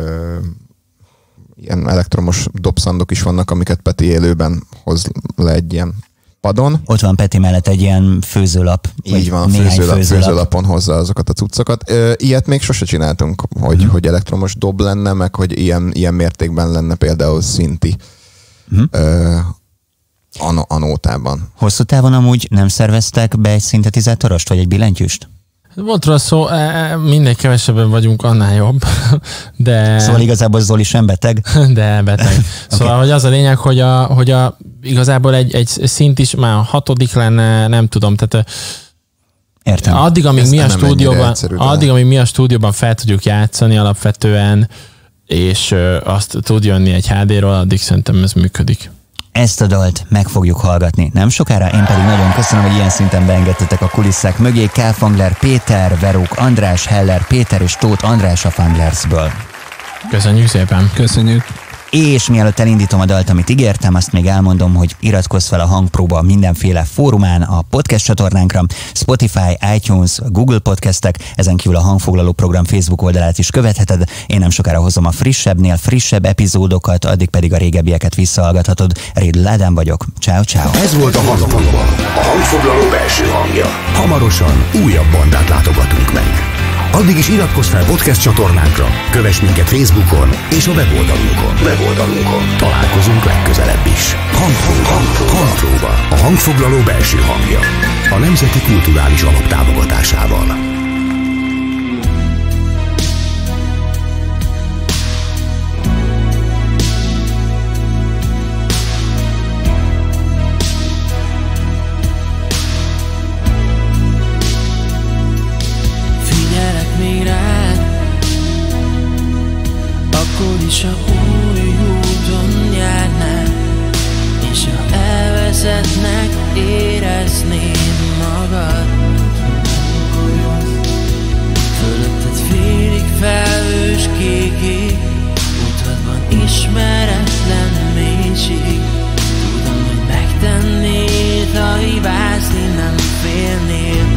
ilyen elektromos dobszandok is vannak, amiket Peti élőben hoz le egy ilyen padon. Ott van Peti mellett egy ilyen főzőlap. Így van, főzőlapon hozza azokat a cuccokat. Ilyet még sose csináltunk, hogy elektromos dob lenne, meg hogy ilyen mértékben lenne például szinti a nótában. Hosszú távon amúgy nem szerveztek be egy szintetizátorost, vagy egy billentyűst? Volt rá szó, minél kevesebben vagyunk, annál jobb. De... Szóval igazából Zoli sem beteg? De beteg. Szóval okay. Hogy az a lényeg, hogy igazából egy szint is már 6. lenne, nem tudom, tehát értem. Addig, amíg mi a stúdióban fel tudjuk játszani alapvetően, és azt tud jönni egy HD-ról, addig szerintem ez működik. Ezt a dalt meg fogjuk hallgatni. Nem sokára, én pedig nagyon köszönöm, hogy ilyen szinten beengedtetek a kulisszák mögé. K-Fangler Péter, Verók András, Heller Péter és Tóth András a Fanglersből. Köszönjük szépen. Köszönjük. És mielőtt elindítom a dalt, amit ígértem, azt még elmondom, hogy iratkozz fel a Hangpróba mindenféle fórumán, a podcast csatornánkra, Spotify, iTunes, Google Podcastek, ezen kívül a Hangfoglaló program Facebook oldalát is követheted. Én nem sokára hozom a frissebbnél frissebb epizódokat, addig pedig a régebbieket visszahallgathatod. Rédl Ádám vagyok. Ciao, ciao. Ez volt a Hangpróba, a Hangfoglaló belső hangja. Hamarosan újabb bandát látogatunk meg. Addig is iratkozz fel podcast csatornánkra, kövess minket Facebookon és a weboldalunkon. Találkozunk legközelebb is. Hangpróba. A hangfoglaló belső hangja. A Nemzeti Kulturális Alap támogatásával. És a új úton járnál, és ha elvezetnek, éreznéd magad. Fölötted félig felhős kékig, utadban ismeretlen mélység. Tudom, hogy megtennéd, ha hibázni nem félnél.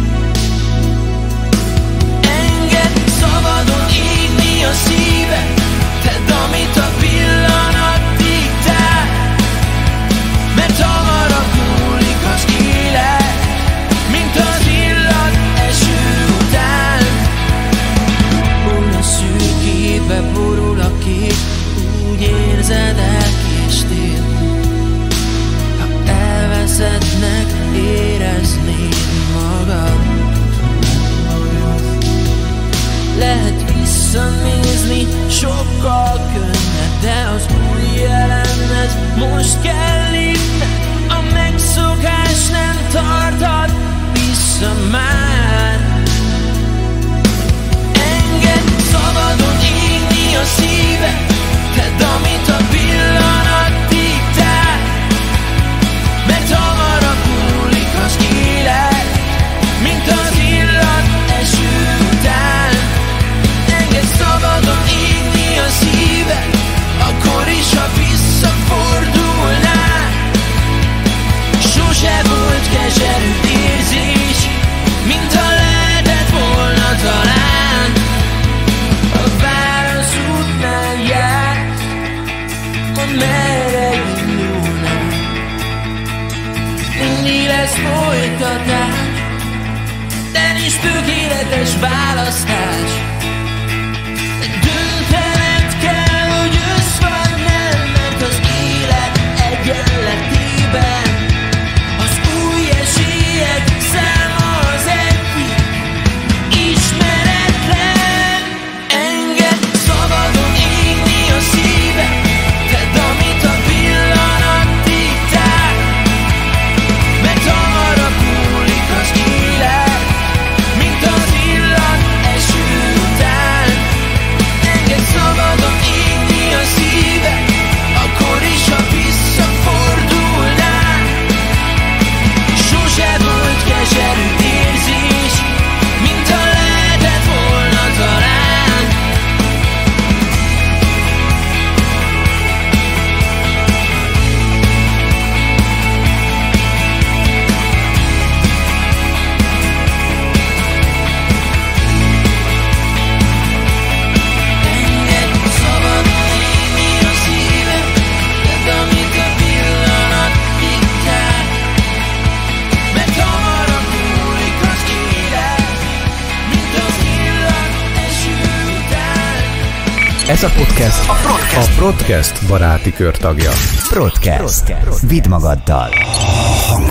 Engedd szabadon égni a szíved, tedd, amit a pillanat diktál, mert hamarabb múlik az élet, mint az illat eső után. Újra szürkébe borul a kép, úgy érzed, elkéstél. Ha elvezetnek, éreznéd magad. Lehet visszanézni, sokkal könnyebb, de az új jelenhez most kell lépned. A megszokás nem tarthat vissza már. Engedd szabadon égni a szíved, tedd, amit a pillanat diktál, mert hamarabb múlik az élet, mint az illat eső után. Szabadon égni a szíved, akkor is, ha visszafordulnál. Sose volt keserű érzés, mint ha lehetett volna talán. A válasz útnál jár, mondd, merre indulnál. Mindig lesz folytatás, de nincs tökéletes választás. Döntened kell, hogy jössz vagy nem, mert az élet egyenletében az új esélyek száma az egyik ismeretlen. Engedd szabadon égni a szíved, tedd, amit a pillanat diktál, mert hamarabb múlik az élet, mint az illat eső után. Szabadon égni a szíved, akkor is, ha visszafordulnál. Sose volt keserű érzés, mint ha lehetett volna talán. Ez a podcast a Podcast baráti kör tagja. Podcast. Vidd magaddal.